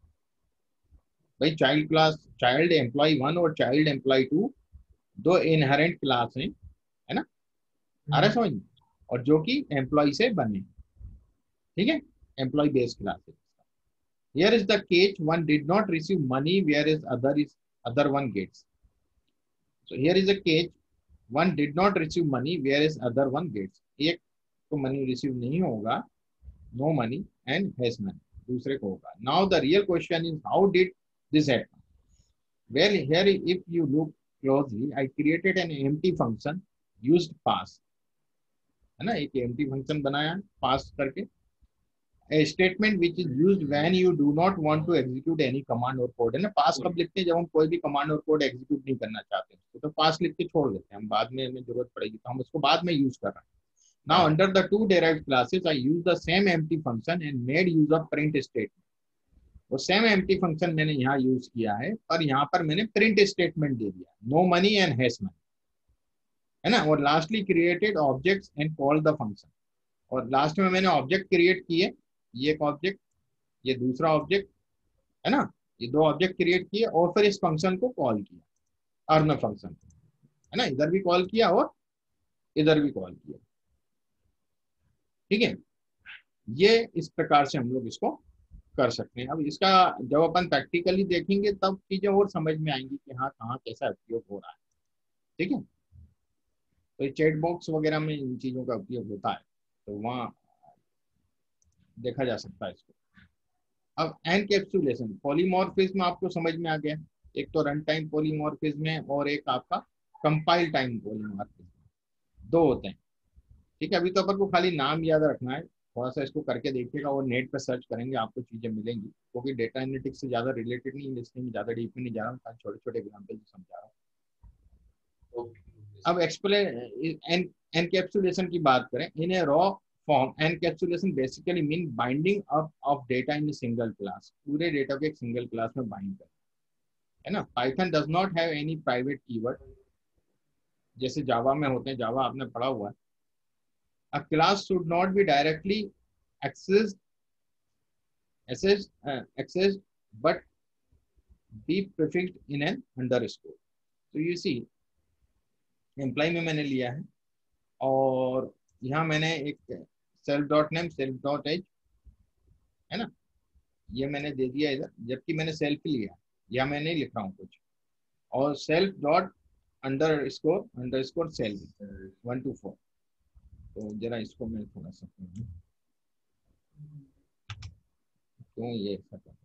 भाई। Child class, child employ one और चाइल्ड एम्प्लॉय टू दो इनहेरेंट क्लास हैं, है ना। आ रहा है समझ में, और जो कि एम्प्लॉय से बने, ठीक है, एम्प्लॉय बेस क्लास है। Here is the case, one did not receive money whereas other is other one gets. So here is a case, one did not receive money whereas other one gets. एक को money receive नहीं होगा, no money and has money, दूसरे को होगा। Now the real question is how did this happen. Well here if you look closely, I created an empty function used pass, है ना। एक एम्प्टी फंक्शन बनाया पास करके, a statement which is used when you do not want to execute any command or code, है ना। पास कब लिखते हैं, जब हम कोई भी कमांड और कोड एग्जीक्यूट नहीं करना चाहते हैं, तो पास लिख के छोड़ देते हैं हम, बाद में हमें जरूरत पड़ेगी तो हम उसको बाद में यूज कर रहे हैं। Now under the two derived classes, I use the same empty function and made use of print statement. वो सेम एम्प्टी फंक्शन मैंने यहाँ यूज किया है, पर यहाँ पर मैंने प्रिंट स्टेटमेंट दे दिया, no money and has money, है ना। और lastly created objects and call the function, और लास्ट में मैंने ऑब्जेक्ट क्रिएट किए, ये एक ऑब्जेक्ट, ये दूसरा ऑब्जेक्ट, है ना। ये दो ऑब्जेक्ट क्रिएट किए और फिर इस फंक्शन को कॉल किया, अर्न फंक्शन, है ना। इधर भी कॉल किया और इधर भी कॉल किया, ठीक है। ये इस प्रकार से हम लोग इसको कर सकते हैं। अब इसका जब अपन प्रैक्टिकली देखेंगे तब चीजें और समझ में आएंगी कि हाँ कहाँ कैसा उपयोग हो रहा है, ठीक है। तो ये चैट बॉक्स वगैरह में इन चीजों का उपयोग होता है, तो वहाँ देखा जा सकता है इसको। अब एनकैप्सुलेशन, पॉलीमॉर्फिज्म आपको समझ में आ गया। एक तो रन टाइम पॉलीमॉर्फिज्म है और एक आपका कंपाइल टाइम पॉलीमॉर्फिज्म, दो होते हैं, ठीक है। अभी तो अपन को खाली नाम याद रखना है, थोड़ा सा इसको करके देखिएगा और नेट पर सर्च करेंगे आपको चीजें मिलेंगी, क्योंकि डेटा एनालिटिक्स से ज्यादा रिलेटेड नहीं, इसलिए मैं ज्यादा डीप में नहीं जा रहा हूँ, छोटे छोटे एग्जाम्पल समझा रहा हूँ। अब एक्सप्लेन एनकैप्सुलेशन की बात करें, in a raw form encapsulation basically mean binding up of data in single class, पूरे डेटा को एक सिंगल क्लास में बाइंड करना, है ना। Python does not have any private keyword, जैसे जावा में होते हैं, जावा आपने पढ़ा हुआ है। A class should not be directly accessed, accessed, uh, accessed but be prefixed in an underscore. So you see, employ में मैंने लिया है और यहाँ मैंने एक self dot name self dot age, है ना, ये मैंने दे दिया इधर, जबकि मैंने सेल्फ लिया, या मैं नहीं लिख रहा हूँ कुछ, और self dot underscore underscore self one two four. तो जरा इसको मैं थोड़ा सा क्यों ये ऐसा कर,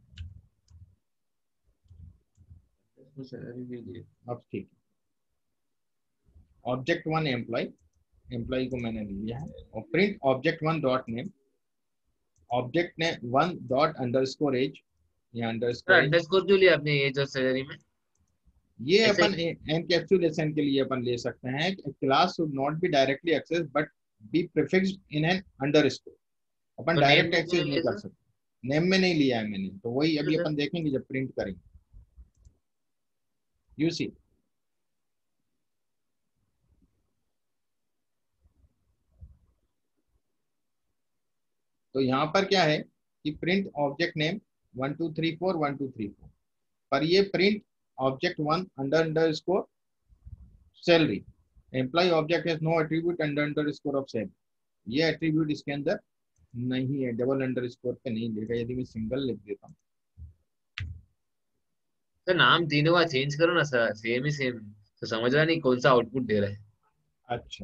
अब ठीक है। ऑब्जेक्ट वन एम्प्लॉय, एम्प्लॉय को मैंने लिया है, और print object one dot name, object ने वन डॉट अंडरस्कोर एज, या अंडरस्कोर एज अंडरस्कोर क्यों लिया आपने एज और सैलरी में? ये ऐसे अपन एनकैप्सुलेशन के लिए अपन ले सकते हैं, class should not be directly access but be prefixed in an underscore. अपन तो नेम डायरेक्ट में एक्सेस क्यों नहीं लिया कर सर? सकते, नेम में नहीं लिया है मैंने, तो वही अभी सर अपन देखेंगे जब प्रिंट करेंगे। यू सी, तो यहाँ पर क्या है कि print object name one two three four one two three four, पर ये print object one under underscore salary, employ object has no attribute under underscore of salary, ये एट्रीब्यूट इसके अंदर नहीं है, डबल अंडर स्कोर पे नहीं लेगा। यदि मैं सिंगल लिख देता हूँ, सर नाम तीनों का चेंज करो ना सर, सेम ही सेम, तो समझ रहा नहीं कौन सा आउटपुट दे रहा है। अच्छा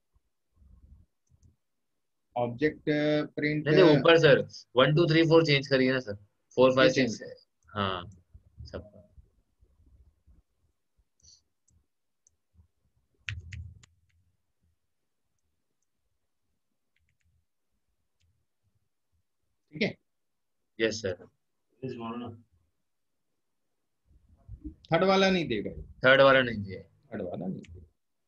ऑब्जेक्ट प्रिंट नहीं नहीं ऊपर sir, one two three four change करिए ना सर, फोर ये फाइव चेंज, सिक्स है। हाँ सब। ठीक है। Yes sir. Please बोलो ना। थर्ड वाला नहीं देगा, थर्ड वाला नहीं दिया है। थर्ड वाला नहीं देगा।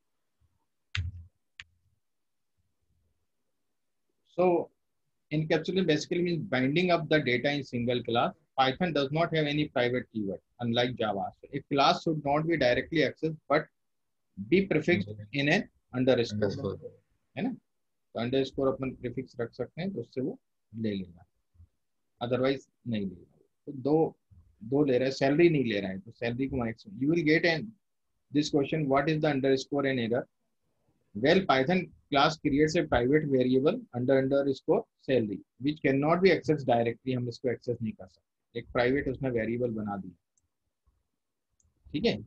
So encapsulation basically means binding up the data in single class. Python does not have any private keyword, unlike Java. So a class should not be directly accessed, but be prefixed in an underscore, underscore. है ना। तो underscore अपन prefix रख सकते हैं, तो उससे वो ले लेगा, अदरवाइज नहीं लेगा। तो दो दो ले रहा है, सैलरी नहीं ले रहा है, तो सैलरी को maximum you will get an this question, what is the underscore and error. Well, Python class creates a private variable under underscore salary, which cannot be accessed directly. हम इसको access नहीं कर सकते, एक private उसने variable बना दिया, ठीक है।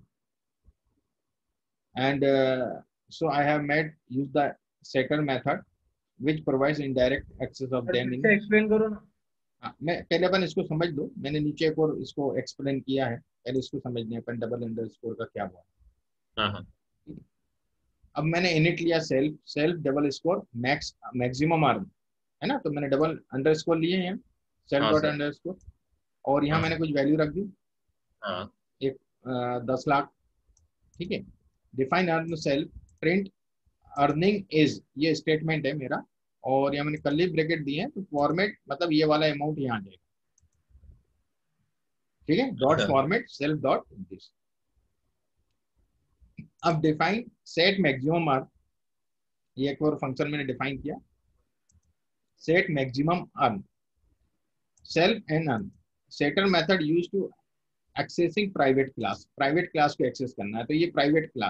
And uh, so I have made use the setter method, which provides indirect access of them in. Explain करो ना। हाँ, मैं पहले अपन इसको समझ लो, मैंने नीचे एक और इसको एक्सप्लेन किया है, पहले इसको समझने अपन डबल अंडरस्कोर का क्या हुआ। हाँ हाँ। अब मैंने इनिट लिया self, self double score max maximum earn, है ना, तो मैंने डबल अंडरस्कोर लिए हैं, सेल्फ हाँ डॉट सर। अंडरस्कोर, और यहाँ हाँ मैंने कुछ वैल्यू रख दी, हाँ। एक आ, दस लाख, ठीक है। Define earn self print earning is, ये स्टेटमेंट है मेरा, और यहाँ मैंने कर्ली ब्रैकेट दिए हैं, तो फॉर्मेट मतलब ये वाला अमाउंट यहाँ आ जाएगा, ठीक है, डॉट अच्छा। Format self dot this. अब डिफाइन सेट मैक्सिमम अर्न, ये एक और फंक्शन मैंने डिफाइन किया, set maximum earn self and earn, setter method use to accessing private class, private class को एक्सेस करना है, तो ये प्राइवेट क्लास,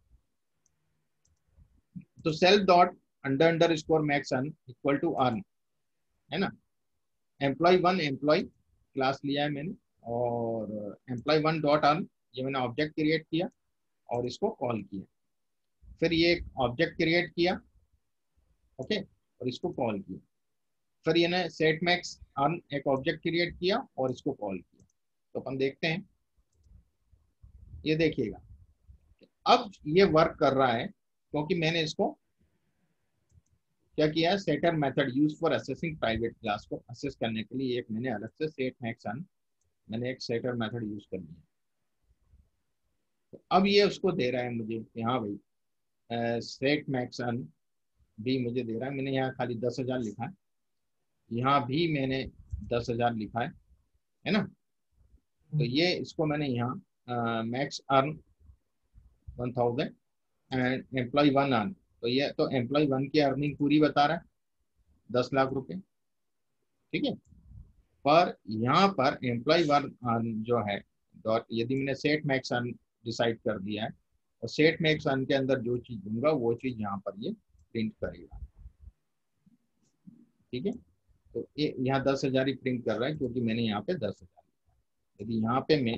तो self dot under underscore max earn equal to earn, है ना। एम्प्लॉय वन एम्प्लॉय क्लास लिया है मैंने, और एम्प्लॉय वन डॉट अर्न, ये मैंने ऑब्जेक्ट क्रिएट किया और इसको कॉल किया, फिर ये ऑब्जेक्ट क्रिएट किया, ओके, और इसको कॉल किया, फिर ये ना सेट मैक्स अर्न एक ऑब्जेक्ट क्रिएट किया और इसको कॉल किया। तो अपन देखते हैं, ये देखिएगा अब ये वर्क कर रहा है, क्योंकि मैंने इसको क्या किया है, setter method use for accessing private class, को असेस करने के लिए एक मैंने अलग से सेट मैक्स अर्न, मैंने एक सेटर मेथड यूज कर लिया। तो अब ये उसको दे रहा है मुझे कि हाँ भाई सेट मैक्स अर्न भी मुझे दे रहा है, मैंने यहाँ खाली दस हजार लिखा है, यहाँ भी मैंने दस हजार लिखा है है ना। तो ये इसको मैंने यहाँ max earn one thousand and employ one earn, तो ये तो एम्प्लॉय वन की अर्निंग पूरी बता रहा है, दस लाख रुपए, ठीक है। पर यहाँ पर एम्प्लॉय वन अर्न जो है डॉट, यदि मैंने सेट मैक्स अर्न डिसाइड कर दिया है, और सेट मैक्स अर्न के अंदर जो चीज दूंगा वो चीज यहाँ पर ये प्रिंट करेगा, ठीक है। तो ये यहाँ दस हजार ही प्रिंट कर रहा है, क्योंकि मैंने यहाँ पे दस हजार, यदि यहाँ पे मैं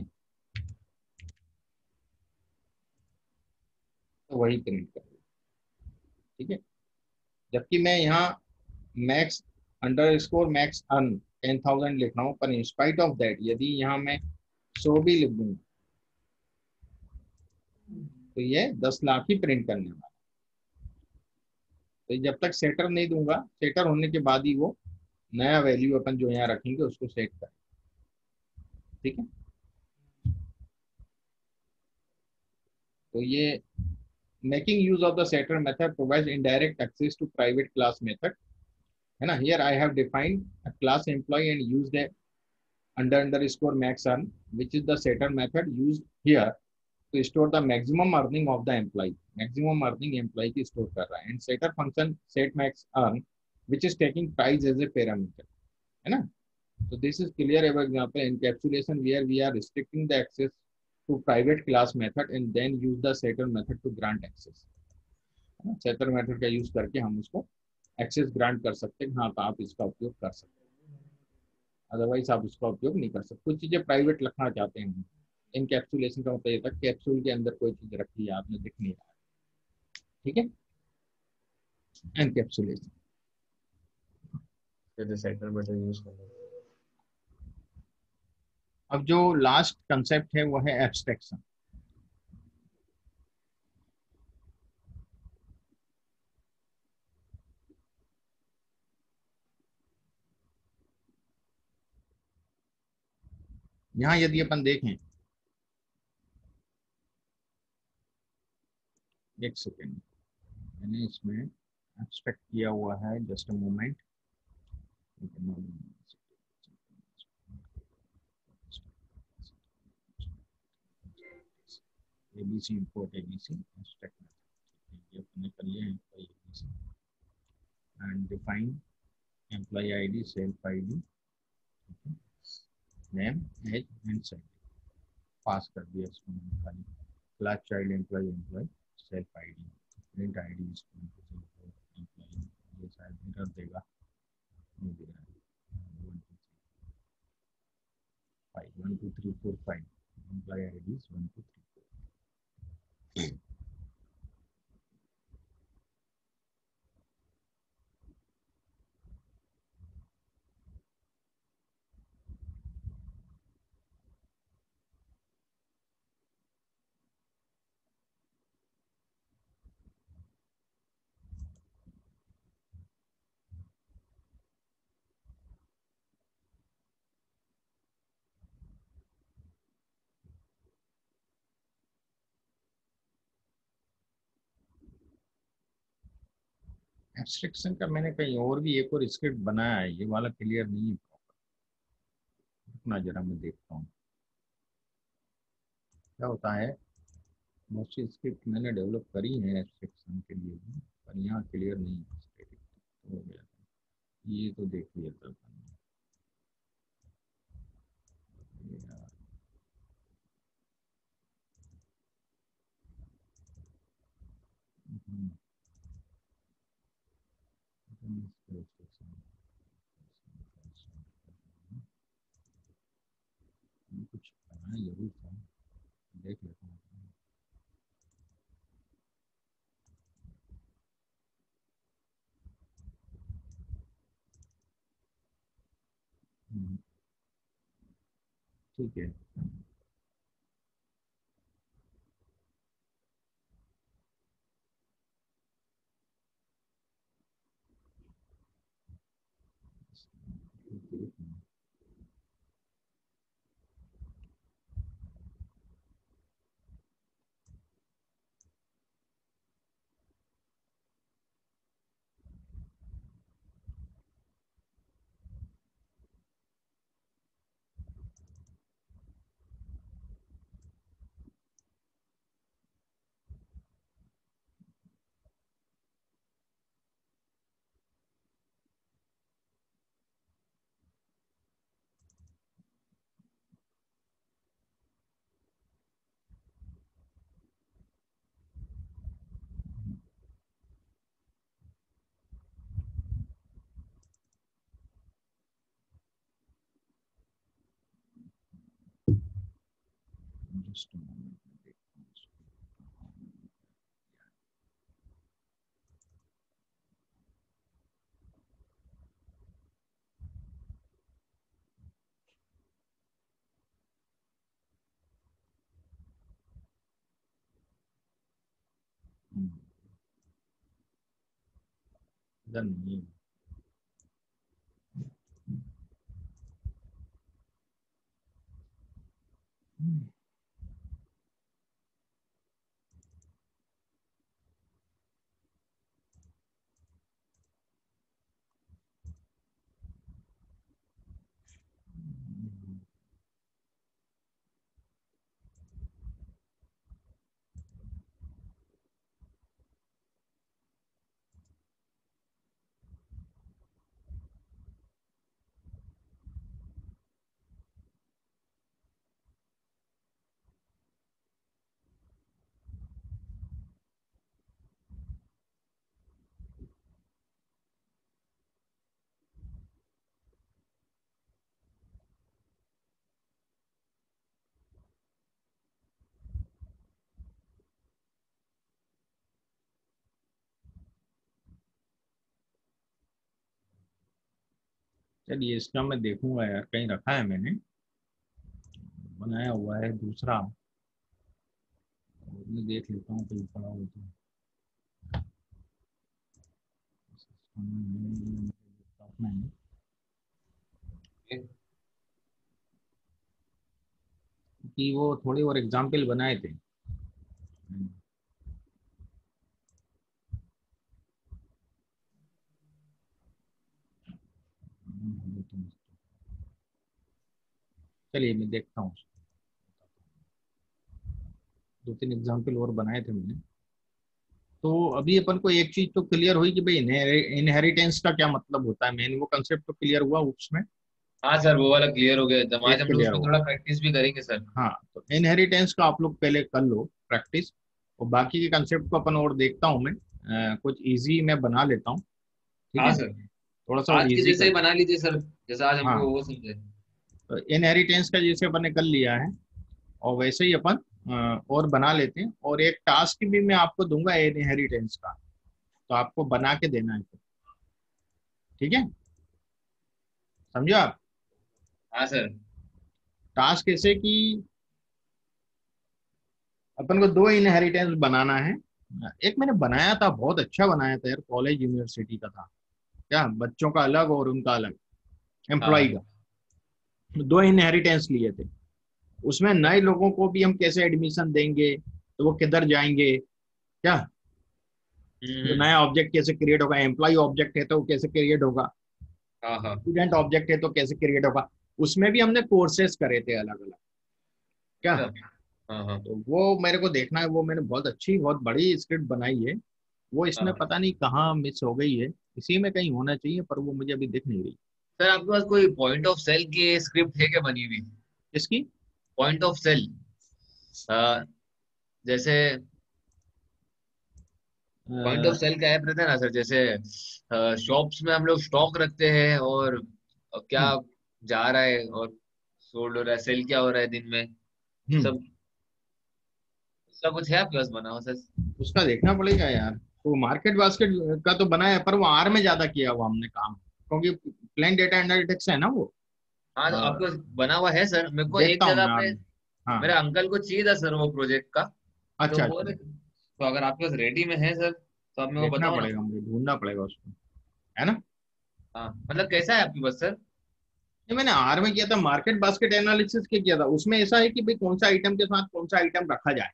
तो वही प्रिंट करूँगा, ठीक है। जबकि मैं यहाँ max underscore max earn ten thousand लिख रहा हूँ, पर इंस्पाइट ऑफ दैट यदि यहाँ मैं सौ भी लिख दूंगा तो ये दस लाख ही प्रिंट करने वाला। तो जब तक सेटर नहीं दूंगा, सेटर होने के बाद ही वो नया वैल्यू अपन जो यहाँ रखेंगे उसको सेट करें, ठीक है। तो ये making use of the setter method provides indirect access to private class method, है ना। Here I have defined a class employee and used a under underscore max earn, which is the setter method used here to store the maximum earning of the employee, maximum earning employee की store कर रहा है, and setter function set max earn which is taking price as a parameter, है ना। So this is clear example encapsulation where we are restricting the access to private class method and then use the setter method to grant access. Setter method का use करके हम उसको access grant कर सकते हैं, हाँ तो आप इसका उपयोग कर सकते हैं, अदरवाइज आप उसका उपयोग नहीं कर सकते। कुछ चीजें प्राइवेट रखना चाहते हैं। इनकैप्सुलेशन का मतलब ये था कैप्सूल के अंदर कोई चीज रखी है आपने दिख नहीं रहा, ठीक है, एनकैप्सुलेशन। सेटर मेथड यूज करना। अब जो लास्ट कंसेप्ट है वो है एब्स्ट्रैक्शन। यहाँ यदि अपन देखें, एक सेकेंड, मैंने इसमें एब्स्ट्रैक्ट किया हुआ है, just a moment. ABC import ABC abstract method, ये अपने कर लिए हैं ABC and define employ ID self ID name age and salary pass कर दिया इसको मैंने खाली। Class child employ employ self ID print ID employ, ये शायद एरर देगा, नहीं दे रहा है। One two three four five employ ID one two three four. Abstraction का मैंने कहीं और भी एक और स्क्रिप्ट बनाया है, ये वाला क्लियर नहीं है प्रॉपर, रुकना जरा मैं देखता हूँ क्या होता है। बहुत सी स्क्रिप्ट मैंने डेवलप करी है एब्स्ट्रैक्शन के लिए भी, पर यहाँ क्लियर नहीं है, static हो गया था। ये तो देख लिया था अपन ने। यार, हम्म, कुछ बनाया जरूर था, देख लेता हूँ। हम्म, ठीक है। जस्ट मोमेंट में देखता हूँ इसको। हम्म, इधर नहीं है। हम्म, चलिए इसका मैं देखूंगा यार, कहीं रखा है मैंने, बनाया हुआ है दूसरा, मैं देख लेता हूँ कहीं पड़ा हो तो। अपना है कि वो थोड़े और एग्जाम्पल बनाए थे। चलिए मैं देखता हूँ, दो तीन एग्जाम्पल और बनाए थे मैंने। तो अभी अपन को एक चीज तो क्लियर हुई कि भाई इनहेरिटेंस का क्या मतलब होता है, मेन वो कंसेप्ट तो क्लियर हुआ उसमें। हाँ सर, वो वाला क्लियर हो गया, जब आज एक हम लोग क्लियर उसमें हुआ। थोड़ा प्रैक्टिस भी करेंगे सर। हाँ, तो इनहेरिटेंस का आप लोग पहले कर लो प्रैक्टिस, और बाकी के कंसेप्ट को अपन और देखता हूँ मैं, अ, कुछ इजी मैं बना लेता हूँ। ठीक हाँ है, सर, थोड़ा सा और आज के इजी जैसे ही कर। बना लीजिए सर, जैसा आज हमको हाँ, वो समझे। तो इनहेरिटेंस का जैसे अपन ने कर लिया है, और वैसे ही अपन अ, और बना लेते हैं, और एक टास्क भी मैं आपको दूंगा इनहेरिटेंस का, तो आपको बना के देना है फिर। ठीक है, समझो आप। हाँ सर। टास्क ऐसे कि अपन को दो इनहेरिटेंस बनाना है। एक मैंने बनाया था, बहुत अच्छा बनाया था यार, कॉलेज यूनिवर्सिटी का था, क्या बच्चों का अलग और उनका अलग, एम्प्लॉय हाँ का। दो इनहेरिटेंस लिए थे, उसमें नए लोगों को भी हम कैसे एडमिशन देंगे, तो वो किधर जाएंगे, क्या तो हम्म। नया ऑब्जेक्ट कैसे क्रिएट होगा, एम्प्लॉय ऑब्जेक्ट है तो वो कैसे क्रिएट होगा, हाँ हाँ। स्टूडेंट ऑब्जेक्ट है तो कैसे क्रिएट होगा। उसमें भी हमने कोर्सेस करे थे अलग अलग, क्या अच्छा। हाँ हाँ। तो वो मेरे को देखना है, वो मैंने बहुत अच्छी बहुत बड़ी स्क्रिप्ट बनाई है। वो इसमें हाँ पता नहीं कहाँ मिस हो गई है, इसी में कहीं होना चाहिए, पर वो मुझे अभी दिख नहीं रही। सर, आपके पास कोई पॉइंट ऑफ सेल की स्क्रिप्ट है क्या बनी हुई? इसकी पॉइंट ऑफ सेल, जैसे पॉइंट ऑफ अ, सेल का ऐप रहता है ना सर, जैसे शॉप्स में हम लोग स्टॉक रखते हैं और क्या हम्म जा रहा है और सोल्ड हो रहा है, सेल क्या हो रहा है दिन में, हम्म सब सब कुछ है आपके पास बना हुआ सर? उसका देखना पड़ेगा यार। तो मार्केट बास्केट का तो बना है, पर वो आर में ज्यादा किया हुआ हमने काम, क्योंकि प्लेन डेटा एनालिटिक्स है ना वो। हाँ, तो अ, आपको बना हुआ है सर, मेरे को एक देखता हूँ जगह मैं पे आर में। हाँ, मेरे अंकल को चाहिए था सर वो प्रोजेक्ट का। तो अच्छा वो अच्छा, तो अगर आपके पास रेडी में है सर, तो आप मेरे को देखना बताओ ना। पड़ेगा मुझे, ढूंढना पड़ेगा उसको, है ना। हाँ, मतलब कैसा है आपके पास सर? ये मैंने आर में किया था, मार्केट बास्केट एनालिसिस के किया था। उसमें ऐसा है कि भाई कौन सा आइटम के साथ कौन सा आइटम रखा जाए,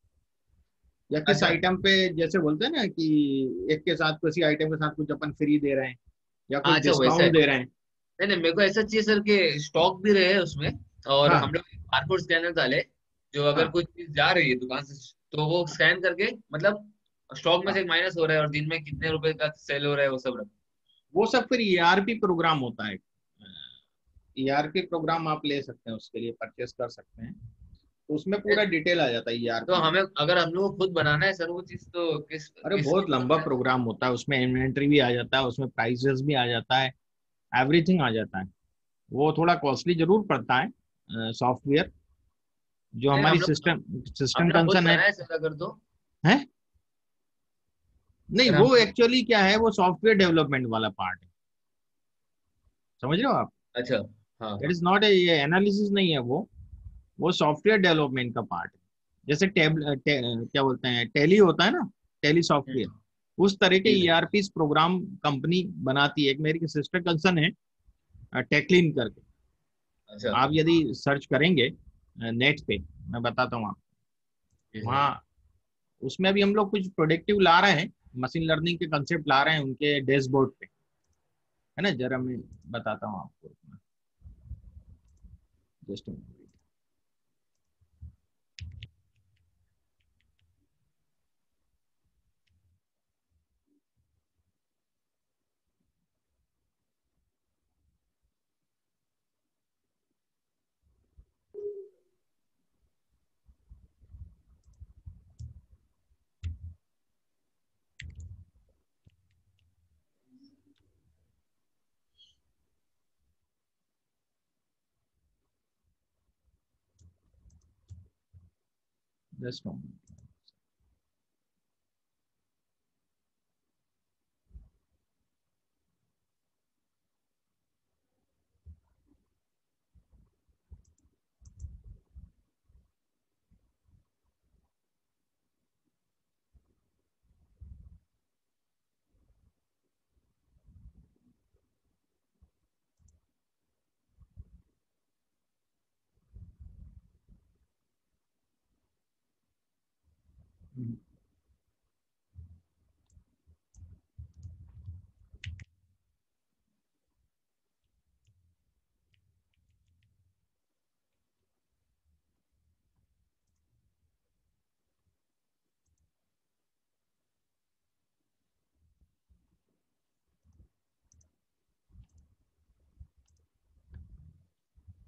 या किस अच्छा। आइटम पे, जैसे बोलते हैं ना कि एक के साथ किसी आइटम के साथ कुछ अपन फ्री दे रहे हैं, या हाँ, कुछ अच्छा वैसा है। डिस्काउंट दे रहे हैं। नहीं नहीं, मेरे को ऐसा चाहिए सर कि स्टॉक भी रहे उसमें, और हम हाँ लोग बारकोड स्कैनर डाले, जो अगर हाँ कोई चीज जा रही है दुकान से, तो वो स्कैन करके, मतलब स्टॉक में से हाँ, एक माइनस हो रहा है और दिन में कितने रुपए का सेल हो रहा है वो सब रख। वो सब फिर ईआरपी प्रोग्राम होता है। ईआरपी प्रोग्राम आप ले सकते हैं, उसके लिए परचेस कर सकते हैं, तो उसमें पूरा डिटेल आ जाता है तो ईआरपी का। हमें अगर हम लोग को खुद बनाना है सर वो चीज, तो किस अरे किस बहुत चीज में लंबा बनाए? प्रोग्राम होता है, उसमें इन्वेंट्री भी आ जाता है, उसमें प्राइसेस भी आ जाता है, एवरीथिंग आ जाता है। वो थोड़ा कॉस्टली जरूर पड़ता है सॉफ्टवेयर, जो नहीं, हमारी हम लोग सिस्टम सिस्टम हमने खुद कंसर्न है बनाया है सर, अगर तो है नहीं, अगर वो हम। एक्चुअली क्या है, वो सॉफ्टवेयर डेवलपमेंट वाला पार्ट है, समझ रहे हो आप। अच्छा। हाँ इट हाँ। इज नॉट ए एनालिसिस नहीं है वो वो सॉफ्टवेयर डेवलपमेंट का पार्ट है। जैसे टेब टे, क्या बोलते हैं, टेली होता है ना, टेली सॉफ्टवेयर, हम्म। उस तरह के जी सर। ईआरपी प्रोग्राम कंपनी बनाती है। एक मेरी सिस्टर कंसर्न है टेक्लिन करके, अच्छा। आप यदि सर्च करेंगे नेट पे, मैं बताता हूँ आपको जी सर। वहाँ। उसमें भी हम लोग कुछ प्रोडक्टिव ला रहे हैं, मशीन लर्निंग के कंसेप्ट ला रहे हैं उनके डैशबोर्ड पे, है ना। जरा मैं बताता हूँ आपको, जस्ट जस्ट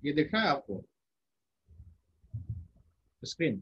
ये दिख रहा है आपको स्क्रीन?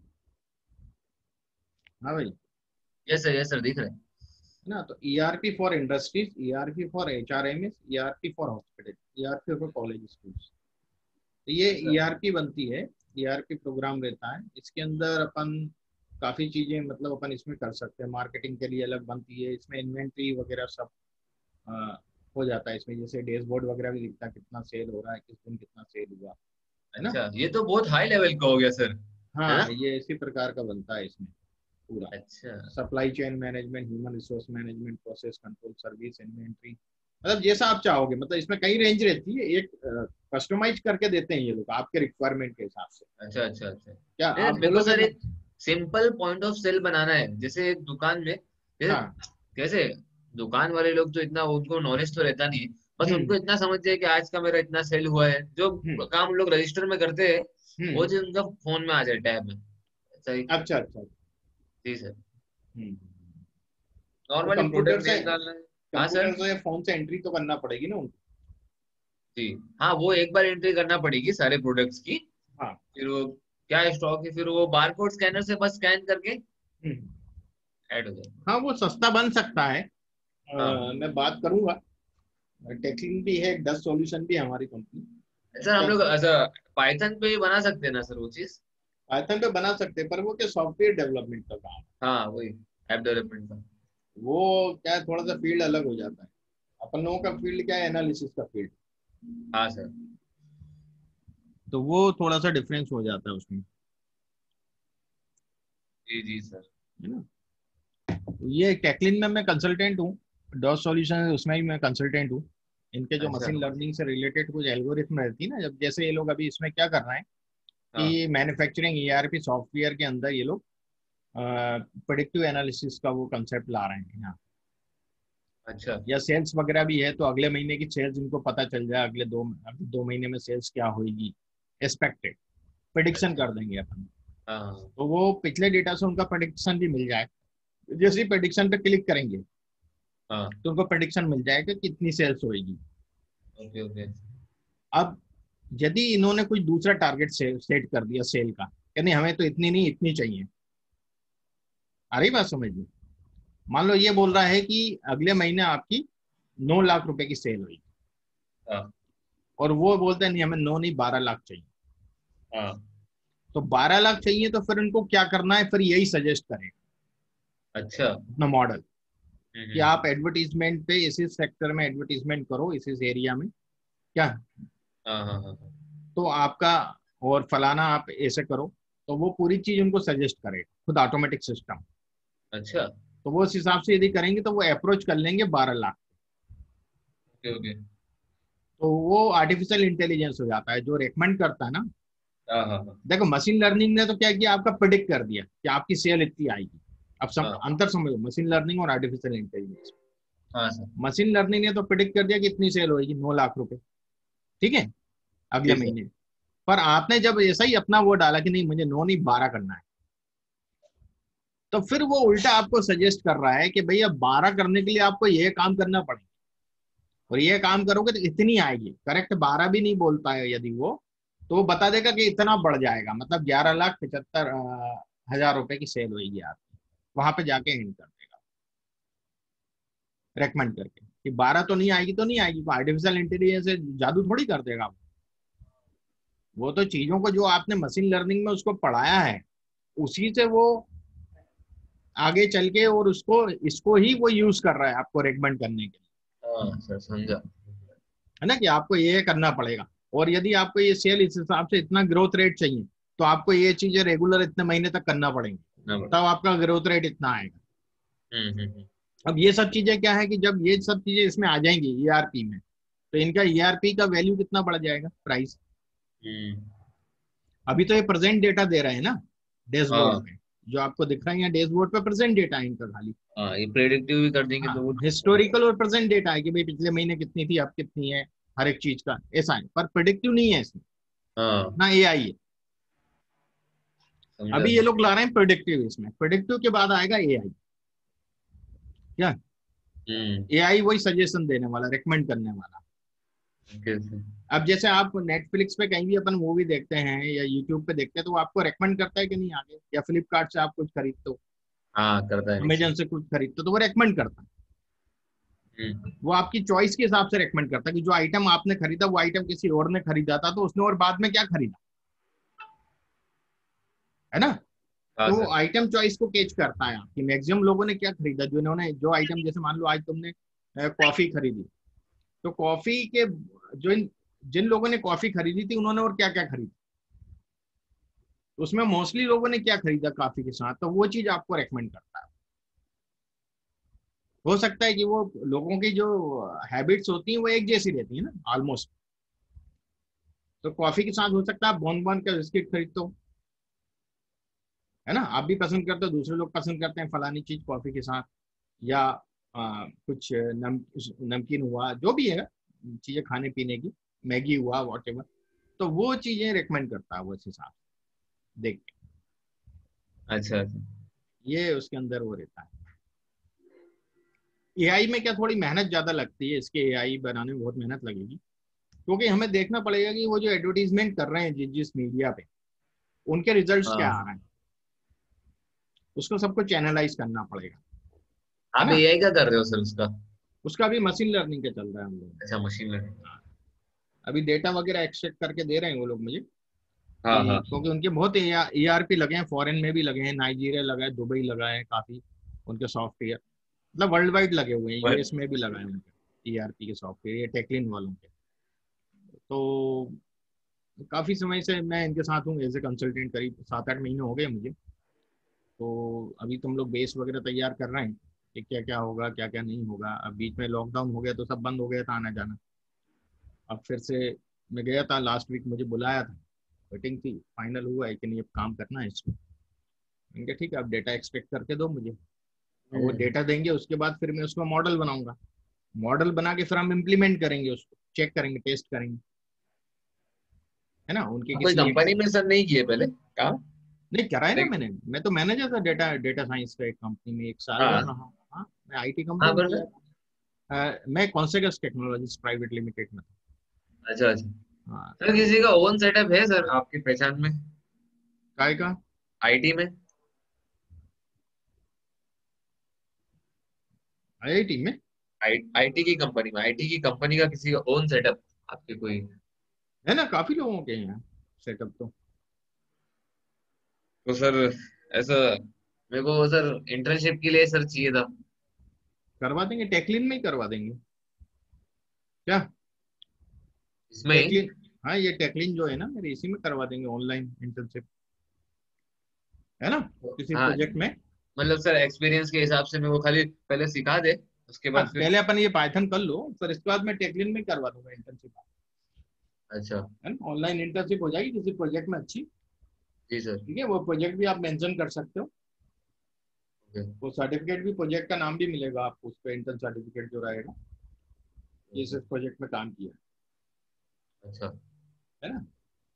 हाँ भाई, यस सर, यस सर, दिख रहा है। है ना? तो ERP for industries, ERP for HRMS, ERP for hospital, ERP for college schools. तो ये अच्छा ईआरपी बनती है, ईआरपी प्रोग्राम रहता है। इसके अंदर अपन काफी चीजें मतलब अपन इसमें कर सकते हैं। मार्केटिंग के लिए अलग बनती है, इसमें इन्वेंट्री वगैरह सब आ, हो जाता है इसमें। जैसे डैशबोर्ड वगैरह भी दिखता है, कितना सेल हो रहा है, किस दिन कितना सेल हुआ, है ना? अच्छा, ये तो बहुत हाई लेवल का हो गया सर, है ना? हाँ, ये इसी प्रकार का बनता है इसमें पूरा। अच्छा supply chain management, human resource management, process control, service, inventory, मतलब जैसा आप चाहोगे। मतलब इसमें कई रेंज रहती है, एक कस्टमाइज करके देते हैं ये लोग आपके रिक्वायरमेंट के हिसाब से। अच्छा अच्छा अच्छा। क्या नहीं, आप मेरे को बोलोगे सर ना? एक सिंपल पॉइंट ऑफ सेल बनाना है, जैसे एक दुकान में, जैसे हाँ। कैसे दुकान वाले लोग तो इतना उनको नॉलेज तो रहता नहीं है, बस हम्म उनको इतना समझते हैं कि आज का मेरा इतना सेल हुआ है, जो हम्म काम लोग रजिस्टर में करते हैं वो हम्म चीज उनका फोन में आ जाए, टैब में। सही। अच्छा अच्छा। जी सर। हम्म तो नॉर्मली कंप्यूटर प्रोडक्ट से, नेम डालना है। हाँ सर। कंप्यूटर से फोन से एंट्री तो करना पड़ेगी ना उनको। जी। हाँ, वो एक बार एंट्री करना पड़ेगी सारे प्रोडक्ट्स की, हाँ। फिर वो क्या स्टॉक है, फिर वो बारकोड स्कैनर से बस स्कैन करके हम्म ऐड हो जाए। हाँ, वो सस्ता बन सकता है। अ, हाँ मैं बात करूंगा। टेक्लिंग भी है, डस्ट सॉल्यूशन भी है हमारी कंपनी। सर, हम क्या लोग ऐसा पाइथन पे ही बना सकते हैं ना सर वो चीज? पाइथन पे बना सकते हैं, पर वो क्या सॉफ्टवेयर डेवलपमेंट का काम है। हाँ वही, ऐप डेवलपमेंट का। वो क्या है, थोड़ा सा फील्ड अलग हो जाता है। अपन लोगों का फील्ड क्या है, एनालिसिस का फील्ड। हाँ सर। तो वो थोड़ा सा डिफरेंस हो जाता है उसमें, जी जी सर। है ना? तो ये टेक्लिन में मैं कंसल्टेंट हूँ, डॉस सॉल्यूशन उसमें भी मैं कंसल्टेंट हूँ। इनके जो अच्छा। मशीन लर्निंग से रिलेटेड कुछ एल्गोरिथम रहती है ना, जब जैसे ये लोग अभी इसमें क्या कर रहे हैं हाँ। कि मैन्युफैक्चरिंग ईआरपी सॉफ्टवेयर के अंदर ये लोग प्रेडिक्टिव एनालिसिस का वो कंसेप्ट ला रहे हैं यहाँ। अच्छा या सेल्स वगैरह भी है, तो अगले महीने की सेल्स इनको पता चल जाए, अगले दो अगले दो महीने में सेल्स क्या होगी, एक्सपेक्टेड प्रिडिक्शन अच्छा। कर देंगे अपन। हाँ हाँ। तो वो पिछले डेटा से उनका प्रिडिक्शन भी मिल जाए। जैसे ही प्रिडिक्शन पे क्लिक करेंगे हाँ। तो उनको प्रिडिक्शन मिल जाएगा कि कितनी सेल्स होगी। Okay okay. अब यदि इन्होंने कुछ दूसरा टारगेट से, सेट कर दिया सेल का, यानी हमें तो इतनी नहीं इतनी चाहिए, आ रही बात समझ में? मान लो ये बोल रहा है कि अगले महीने आपकी नौ लाख रुपए की सेल हुई, हाँ और वो बोलते हैं नहीं हमें नौ नहीं बारह लाख चाहिए। हाँ। तो बारह लाख चाहिए, तो फिर इनको क्या करना है, फिर यही सजेस्ट करेगा अच्छा। अपना मॉडल हम्म कि हम्म, आप एडवर्टीजमेंट पे इस इस सेक्टर में एडवर्टीजमेंट करो, इस इस एरिया में, क्या हाँ हाँ हाँ हाँ। तो आपका, और फलाना आप ऐसे करो। तो वो पूरी चीज उनको सजेस्ट करेगा खुद, ऑटोमेटिक सिस्टम। अच्छा। तो वो उस हिसाब से यदि करेंगे तो वो अप्रोच कर लेंगे बारह लाख। Okay okay. तो वो आर्टिफिशियल इंटेलिजेंस हो जाता है जो रेकमेंड करता है ना। हाँ हाँ हाँ देखो मशीन लर्निंग ने तो क्या किया, आपका प्रिडिक्ट कर दिया कि आपकी सेल इतनी आएगी। अब सब हाँ अंतर समझो, मशीन लर्निंग और आर्टिफिशियल इंटेलिजेंस। हाँ सर। मशीन लर्निंग ने तो प्रिडिक्ट कर दिया कि इतनी सेल होगी, नौ लाख रुपए, ठीक है, अगले जी सर। महीने। पर आपने जब ऐसा ही अपना वो डाला कि नहीं मुझे नौ नहीं बारह करना है, तो फिर वो उल्टा आपको सजेस्ट कर रहा है कि भैया बारह करने के लिए आपको ये काम करना पड़ेगा, और ये काम करोगे तो इतनी आएगी। करेक्ट बारह भी नहीं बोलता है यदि वो, तो वो बता देगा कि इतना बढ़ जाएगा, मतलब ग्यारह लाख पचहत्तर हजार रुपए की सेल होगी आपकी। वहां पे जाके एंड कर देगा रेकमेंड करके कि बारह तो नहीं आएगी, तो नहीं आएगी। आर्टिफिशियल इंटेलिजेंस से जादू थोड़ी कर देगा वो। वो तो चीजों को जो आपने मशीन लर्निंग में उसको पढ़ाया है, उसी से वो आगे चल के और उसको इसको ही वो यूज कर रहा है आपको रेकमेंड करने के लिए, हाँ सर, समझा। है ना? कि आपको ये करना पड़ेगा, और यदि आपको ये सेल इस हिसाब से इतना ग्रोथ रेट चाहिए, तो आपको ये चीजें रेगुलर इतने महीने तक करना पड़ेंगे, ना बड़ा। तब आपका ग्रोथ रेट इतना आएगा। हम्म हम्म हम्म। अब ये सब चीजें क्या है कि जब ये सब चीजें इसमें आ जाएंगी ईआरपी में, तो इनका ईआरपी का वैल्यू कितना बढ़ जाएगा, प्राइस। हम्म, अभी तो ये प्रेजेंट डेटा दे रहे हैं ना डैशबोर्ड हाँ पे, जो आपको दिख रहा है यहाँ डैशबोर्ड पे प्रेजेंट डेटा है इनका खाली। हाँ, ये प्रेडिक्टिव भी कर देंगे हाँ, तो वो। हिस्टोरिकल और प्रेजेंट डेटा है कि भाई पिछले महीने कितनी थी, अब कितनी है, हर एक चीज का ऐसा है, पर प्रिडिक्टिव नहीं है इसमें हाँ, ना, एआई है। समझा अभी ये सर। लोग ला रहे हैं प्रिडिक्टिव, इसमें प्रिडिक्टिव के बाद आएगा एआई। क्या? हम्म। एआई वही सजेशन देने वाला, रेकमेंड करने वाला। Okay sir. अब जैसे आप नेटफ्लिक्स पे कहीं भी अपन मूवी देखते हैं या यूट्यूब पे देखते हैं तो वो आपको रेकमेंड करता है कि नहीं आगे, या फ्लिपकार्ट से आप कुछ खरीदते हो, हाँ करता है नीचे। अमेजन से कुछ खरीदते हो तो वो रेकमेंड करता है। हम्म। वो आपकी चॉइस के हिसाब से रेकमेंड करता है कि जो आइटम आपने खरीदा वो आइटम किसी और ने खरीदा था तो उसने और बाद में क्या खरीदा, है ना। हाँ तो वो सर। आइटम चॉइस को कैच करता है कि मैक्सिमम लोगों ने क्या खरीदा, जो इन्होंने जो आइटम, जैसे मान लो आज तुमने कॉफी खरीदी, तो कॉफी के जो इन, जिन लोगों ने कॉफी खरीदी थी उन्होंने और क्या क्या खरीदा, उसमें मोस्टली लोगों ने क्या खरीदा कॉफी के साथ, तो वो चीज आपको रेकमेंड करता है। हो सकता है कि वो लोगों की जो हैबिट्स होती हैं वो एक जैसी रहती है ना ऑलमोस्ट, तो कॉफी के साथ हो सकता है आप बॉन बॉन का बिस्किट खरीदते हो, है ना, आप भी पसंद करते हो, दूसरे लोग पसंद करते हैं फलानी चीज कॉफी के साथ, या आ, कुछ नम, नमकीन हुआ, जो भी है चीजें खाने पीने की, मैगी हुआ वॉट एवर, तो वो चीजें रेकमेंड करता है वो इस हिसाब से देख के। अच्छा अच्छा। ये उसके अंदर वो रहता है। एआई में क्या थोड़ी मेहनत ज्यादा लगती है, इसके एआई बनाने में बहुत मेहनत लगेगी, क्योंकि हमें देखना पड़ेगा कि वो जो एडवर्टीजमेंट कर रहे हैं जिस जिस मीडिया पे, उनके रिजल्ट्स क्या आ हाँ। रहे हैं, उसको सबको चैनलाइज करना पड़ेगा, है आप ना। एआई का कर रहे हो सर उसका? उसका भी मशीन लर्निंग का चल रहा है हम लोग। अच्छा मशीन लर्निंग। हाँ, अभी डेटा वगैरह एक्सट्रैक्ट करके दे रहे हैं वो लोग मुझे, हाँ कि हाँ। क्योंकि उनके बहुत ईआरपी लगे हैं, फॉरेन में भी लगे हैं, नाइजीरिया लगा है, दुबई लगा है काफी, उनके सॉफ्टवेयर मतलब वर्ल्ड वाइड लगे हुए हैं, वह- यूएस में भी लगा है उनके ईआरपी के सॉफ्टवेयर, ये टेक्लिन वालों के। तो काफी समय से मैं इनके साथ हूँ एज ए कंसल्टेंट, करीब सात आठ महीने हो गए मुझे। तो अभी तुम लोग बेस वगैरह तैयार कर रहे हैं कि क्या क्या होगा क्या क्या नहीं होगा। अब बीच में लॉकडाउन हो गया तो सब बंद हो गया था आना जाना। अब फिर से मैं गया था लास्ट वीक, मुझे बुलाया था, मीटिंग थी, फाइनल हुआ है कि नहीं अब काम करना है इसको। मैंने कहा ठीक है, अब डेटा एक्सपेक्ट करके दो मुझे, और वो हम्म। डेटा देंगे उसके बाद फिर मैं उसका मॉडल बनाऊंगा, मॉडल बना के फिर हम इम्प्लीमेंट करेंगे, उसको चेक करेंगे, टेस्ट करेंगे, है ना, उनके आप कोई किसी एक। कंपनी में सर नहीं किए पहले काम? नहीं करा है ना लाइक। मैंने, मैं तो मैनेजर था डेटा डेटा साइंस का एक कंपनी में, एक साल भर हाँ रहा हूँ। हाँ, मैं आईटी कंपनी हाँ में पर किया सर। था। अ, मैं कॉन्सेगस टेक्नोलॉजीज प्राइवेट लिमिटेड में अच्छा अच्छा। था। हाँ सर तो किसी का ओन सेटअप है सर आपकी पहचान में? काय का, आईटी में? आईआईटी में आई आईटी की कंपनी में, आईटी की कंपनी का किसी का ओन सेटअप आपके कोई? है ना, काफी लोगों के हैं सेटअप तो। तो सर ऐसा मेरे को सर इंटर्नशिप के लिए सर चाहिए था। करवा देंगे, टेक्लिन में ही करवा देंगे क्या, इसमें ही? टेक्लिन। हाँ ये टेक्लिन जो है ना मेरे, इसी में करवा देंगे ऑनलाइन इंटर्नशिप, है ना, किसी हाँ प्रोजेक्ट में। मतलब सर एक्सपीरियंस के हिसाब से मेरे को खाली पहले सिखा दे, उसके हाँ बाद फिर। पहले अपन ये पाइथन कर लो, फिर इसके बाद मैं टेक्लिन में ही करवा दूंगा इंटर्नशिप, अच्छा। है ना, ऑनलाइन इंटर्नशिप हो जाएगी किसी प्रोजेक्ट में अच्छी। जी सर। ठीक है, वो प्रोजेक्ट भी आप मेंशन कर सकते हो, ओके। वो सर्टिफिकेट भी, प्रोजेक्ट का नाम भी मिलेगा आपको उस पर, इंटर्न सर्टिफिकेट जो रहेगा, ये इस प्रोजेक्ट में काम किया अच्छा। है ना।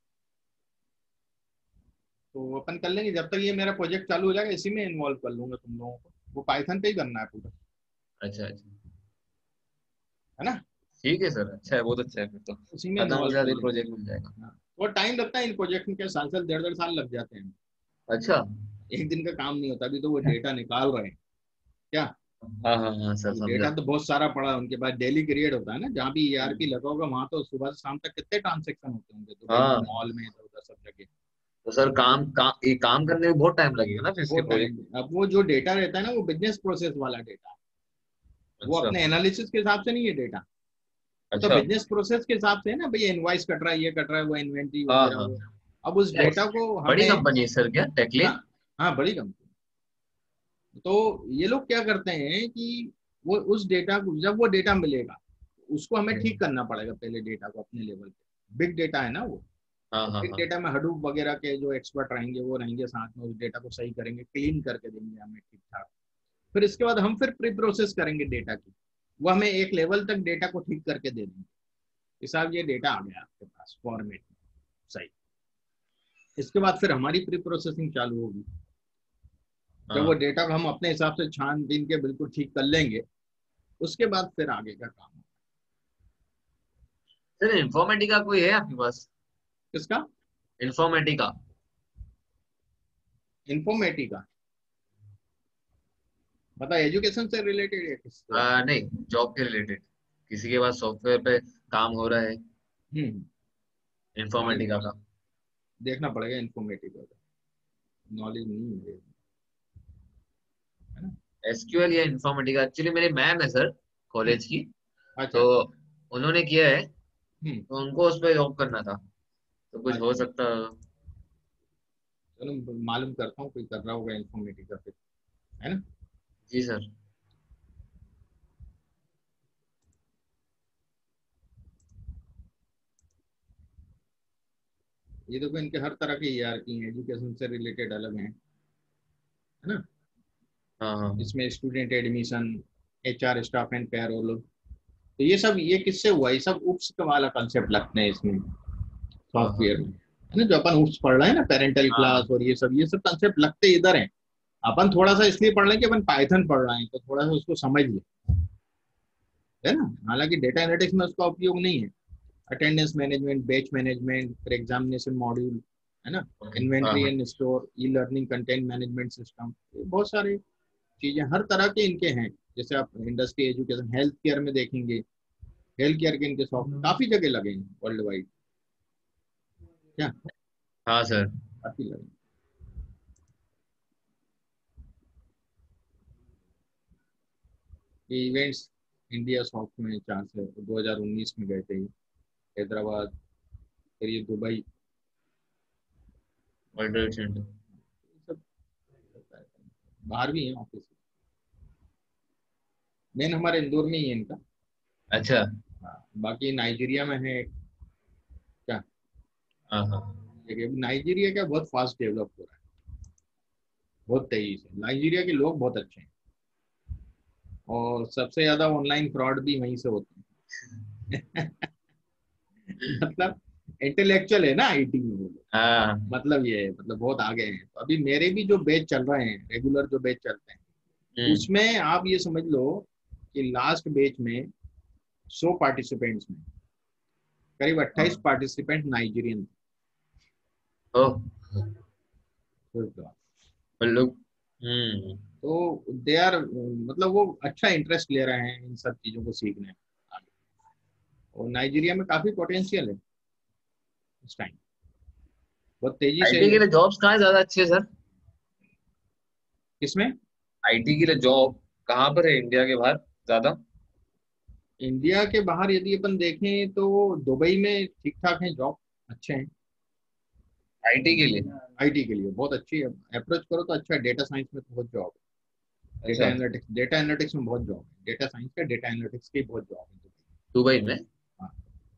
तो अपन कर लेंगे, जब तक ये मेरा प्रोजेक्ट चालू हो जाएगा इसी में इन्वॉल्व कर लूंगा तुम लोगों को, वो पाइथन पे ही करना है पूरा, अच्छा अच्छा। है ना, ठीक है सर, अच्छा है, बहुत अच्छा है फिर तो। उसी में खत्म हो इन्वॉल्व कर जाते लेंगे। प्रोजेक्ट मिल जाएगा। हाँ और टाइम लगता है इन प्रोजेक्ट में, क्या साल साल डेढ़ डेढ़ साल लग जाते हैं, अच्छा। एक दिन का काम नहीं होता। अभी तो वो डेटा निकाल रहे हैं क्या, हाँ हाँ हाँ सर वो समझा। डेटा तो बहुत सारा पड़ा है उनके पास, डेली क्रिएट होता है ना, जहाँ भी ईआरपी लगा होगा वहां तो सुबह से शाम तक कितने ट्रांजेक्शन होते होंगे, दुबई में, हाँ मॉल में, इधर उधर सब जगह। तो सर काम काम ये काम करने में बहुत टाइम लगेगा ना फिर इसके बहुत प्रोजेक्ट? टाइम, अब वो जो डेटा रहता है ना वो बिजनेस प्रोसेस वाला डेटा, वो अच्छा अपने एनालिसिस के हिसाब से नहीं है डेटा, वो तो अच्छा। बिजनेस प्रोसेस के हिसाब से है ना, भैया इनवाइस कट रहा है, ये कट रहा है, वो इन्वेंट्री हाँ वगैरह हाँ। वो। अब उस टेक्स डेटा को बड़ी हमें, कंपनी है सर क्या, हाँ, टेक्लिन? हाँ बड़ी कंपनी। तो ये लोग क्या करते हैं कि वो उस डेटा को, जब वो डेटा मिलेगा उसको हमें ठीक करना पड़ेगा पहले डेटा को अपने लेवल पे, बिग डेटा है ना वो, हाँ तो हाँ बिग हाँ। डेटा में हडूप वगैरह के जो एक्सपर्ट रहेंगे वो रहेंगे साथ में, उस डेटा को सही करेंगे, क्लीन करके देंगे हमें ठीक ठाक। फिर इसके बाद हम फिर प्री प्रोसेस करेंगे डेटा की, वो हमें एक लेवल तक डेटा को ठीक करके दे देंगे, हिसाब ये डेटा आ गया आपके पास फॉर्मेट में, सही। इसके बाद फिर हमारी प्री प्रोसेसिंग चालू होगी, जब वो हाँ डेटा को हम अपने हिसाब से छान बीन के बिल्कुल ठीक कर लेंगे, उसके बाद फिर आगे का काम सर इन्फॉर्मेटिका कोई है आपके पास? किसका? इन्फॉर्मेटिका। इन्फॉर्मेटिका मतलब एजुकेशन से रिलेटेड है किससे? आ, नहीं, जॉब के रिलेटेड, किसी के पास सॉफ्टवेयर पे काम हो रहा है हम्म। मालूम इन्फॉर्मेटिका का। देखना पड़ेगा इन्फॉर्मेटिका का, नॉलेज नहीं है, है ना? एसक्यूएल या इन्फॉर्मेटिका, एक्चुअली मेरी मैम है सर हम्म। कॉलेज की, अच्छा। तो उन्होंने किया है, हम्म। तो उनको उस पर जॉब करना था, तो कुछ हो अच्छा, सकता है। चलो मालूम करता हूँ, कोई कर रहा होगा इन्फॉर्मेटिका पे, है ना? जी सर। ये देखो इनके हर तरह के ईआरपी हैं, एजुकेशन से रिलेटेड अलग हैं, है ना? हाँ हाँ इसमें student admission, HR staff and payroll, तो ये सब ये किससे हुआ? ये सब उप्स वाला कंसेप्ट लगते हैं इसमें, हाँ हाँ सॉफ्टवेयर में, है ना? जो अपन उप्स पढ़ रहे हैं ना, पेरेंटल हाँ क्लास हाँ। और ये सब ये सब कंसेप्ट लगते इधर हैं। अपन थोड़ा सा इसलिए पढ़ रहे हैं कि अपन पाइथन पढ़ रहे हैं, तो थोड़ा सा उसको समझ ले, है ना? हालांकि डेटा एनालिटिक्स में उसका उपयोग नहीं है। अटेंडेंस मैनेजमेंट, बैच मैनेजमेंट, फिर एग्जामिनेशन मॉड्यूल, है ना? ओके। हाँ इन्वेंट्री हाँ। And store, e learning, content management system, बहुत सारी चीजें हर तरह के इनके हैं। जैसे आप इंडस्ट्री, एजुकेशन, हेल्थ केयर में देखेंगे, हेल्थ केयर के इनके सॉफ्ट काफी जगह लगे हैं वर्ल्ड वाइड, क्या? हाँ सर। काफी लगे हैं। ये इवेंट्स इंडिया सॉफ्ट में चार से दो हज़ार उन्नीस में गए थे, हैदराबाद, फिर ये दुबई, वर्ल्ड ट्रेड सेंटर। ये सब बाहर भी हैं ऑफिस, मेन हमारे इंदौर में ही है इनका। अच्छा। हाँ, बाकी नाइजीरिया में है, क्या? हाँ हाँ। देखिए नाइजीरिया क्या बहुत फास्ट डेवलप हो रहा है, बहुत तेजी से। नाइजीरिया के लोग बहुत अच्छे हैं, और सबसे ज्यादा ऑनलाइन फ्रॉड भी वहीं से होते हैं। मतलब इंटेलेक्चुअल है ना आईटी में वो लोग, हाँ। मतलब ये है, मतलब बहुत आगे हैं। तो अभी मेरे भी जो बैच चल रहे हैं, रेगुलर जो बैच चलते हैं, हम्म। उसमें आप ये समझ लो कि लास्ट बैच में सौ पार्टिसिपेंट्स में करीब अट्ठाईस हाँ। पार्टिसिपेंट नाइजीरियन ओ, थे। वो लोग। हम्म। तो दे आर, मतलब वो अच्छा इंटरेस्ट ले रहे हैं इन सब चीजों को सीखने में आगे। और नाइजीरिया में काफी पोटेंशियल है इस टाइम, बहुत तेजी से। आईटी के लिए जॉब्स कहाँ ज्यादा अच्छी है सर? इसमें आईटी के लिए जॉब कहाँ पर है इंडिया के बाहर ज्यादा? इंडिया के बाहर यदि अपन देखें तो दुबई में ठीक ठाक है जॉब, अच्छे हैं। आईटी के लिए? आईटी के लिए बहुत अच्छी है, अप्रोच करो तो अच्छा है। डेटा साइंस में तो बहुत जॉब है, डेटा अच्छा। एनालिटिक्स, डेटा एनालिटिक्स में बहुत जॉब है, डेटा साइंस का, डेटा एनालिटिक्स की बहुत जॉब है दुबई। दुबई में? हाँ,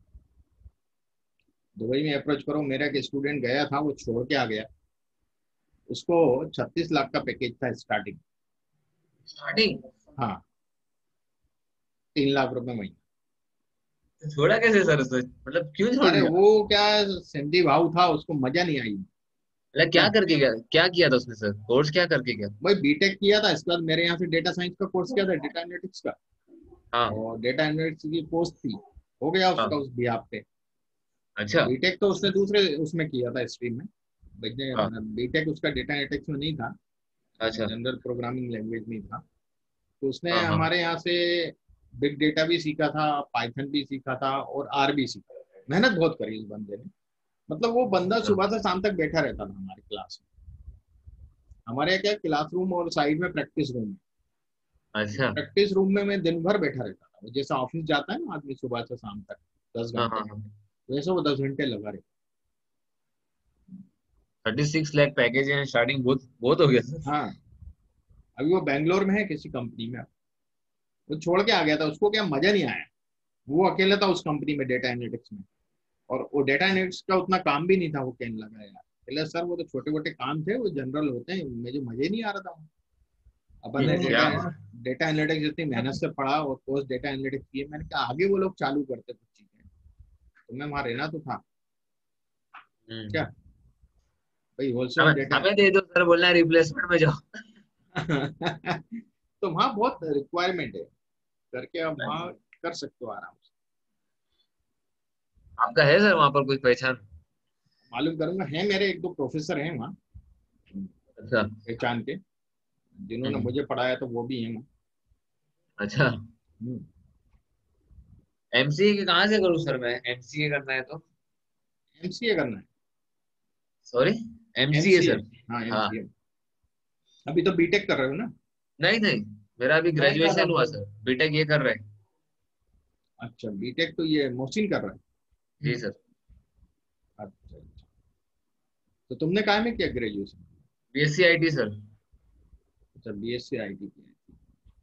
दुबई में अप्रोच करो। मेरा एक स्टूडेंट गया था, वो छोड़ के आ गया, उसको छत्तीस लाख का पैकेज था स्टार्टिंग। स्टार्टिंग? हाँ, तीन लाख रुपए महीने। छोड़ा कैसे सर उसे, मतलब क्यों छोड़ अरे दिया? वो क्या, सिंधी भाव था, उसको मजा नहीं आई, मतलब क्या क्या? करके गया, क्या किया था उसने सर, कोर्स क्या करके गया? भाई बीटेक किया था, इसके बाद मेरे यहाँ से डेटा साइंस का कोर्स किया था, डेटा एनालिटिक्स का, हाँ और डेटा एनालिटिक्स की पोस्ट थी, हो गया उसका हाँ। उस बिहाफ पे। अच्छा। बीटेक तो उसने दूसरे उसमें किया था, स्ट्रीम में। हाँ। बीटेक उसका डेटा एनालिटिक्स में नहीं था, अच्छा। जनरल प्रोग्रामिंग लैंग्वेज में था। तो उसने हाँ हाँ हमारे यहाँ से बिग डेटा भी सीखा था, पाइथन भी सीखा था, और आर भी सीखा। मेहनत बहुत करी उस बंदे ने, मतलब वो बंदा हाँ। सुबह से शाम तक बैठा रहता था हमारी क्लास में। हमारे यहाँ क्या क्लासरूम और साइड में प्रैक्टिस रूम है, अच्छा। प्रैक्टिस रूम में मैं दिन भर बैठा रहता था। जैसे ऑफिस जाता है ना आदमी सुबह से शाम तक दस हाँ घंटे हाँ हाँ। वैसे वो दस घंटे लगा रहता। थर्टी सिक्स लाख पैकेज है स्टार्टिंग, बहुत बहुत हो गया सर। हाँ, अभी वो बैंगलोर में है किसी कंपनी में। वो छोड़ के आ गया था, उसको क्या मजा नहीं आया। वो अकेला था उस कंपनी में डेटा एनालिटिक्स में, और वो डेटा एनालिटिक्स का उतना काम भी नहीं था। वो कहने लगा यार, पहले सर वो तो छोटे मोटे काम थे, वो जनरल होते हैं, मुझे मजे नहीं आ रहा था। अपन ने क्या? डेटा डेटा एनालिटिक्स इतनी मेहनत से पढ़ा और पोस्ट डेटा एनालिटिक्स किए, मैंने कहा आगे वो लोग चालू करते कुछ चीजें, तो मैं वहां रहना तो था, क्या? हम्म। भाई होलसेल हमें डेटा। हमें दे दो सर, बोलना है रिप्लेसमेंट में जाओ। तो वहाँ बहुत रिक्वायरमेंट है, करके आप वहाँ कर सकते हो आराम से। आपका है सर वहाँ पर कोई पहचान? मालूम करूंगा, है मेरे एक दो प्रोफेसर हैं वहाँ अच्छा। पहचान के, जिन्होंने हम्म। मुझे पढ़ाया, तो वो भी हैं वहाँ। अच्छा। हम्म। एमसीए के कहाँ से करूँ सर मैं, एमसीए करना है तो? एमसीए करना है? Sorry, MCA MCA, sir. हाँ हाँ। एमसीए। अभी तो बीटेक कर रहे हो ना? नहीं नहीं, मेरा अभी नहीं कर रहा ग्रेजुएशन हुआ तो? सर, बीटेक ये कर रहे हैं। अच्छा, बीटेक तो ये मोहसिन कर रहा है। जी सर। अच्छा अच्छा। तो तुमने काय में किया ग्रेजुएशन? BSc IT sir. अच्छा, बीएससी आईटी किया।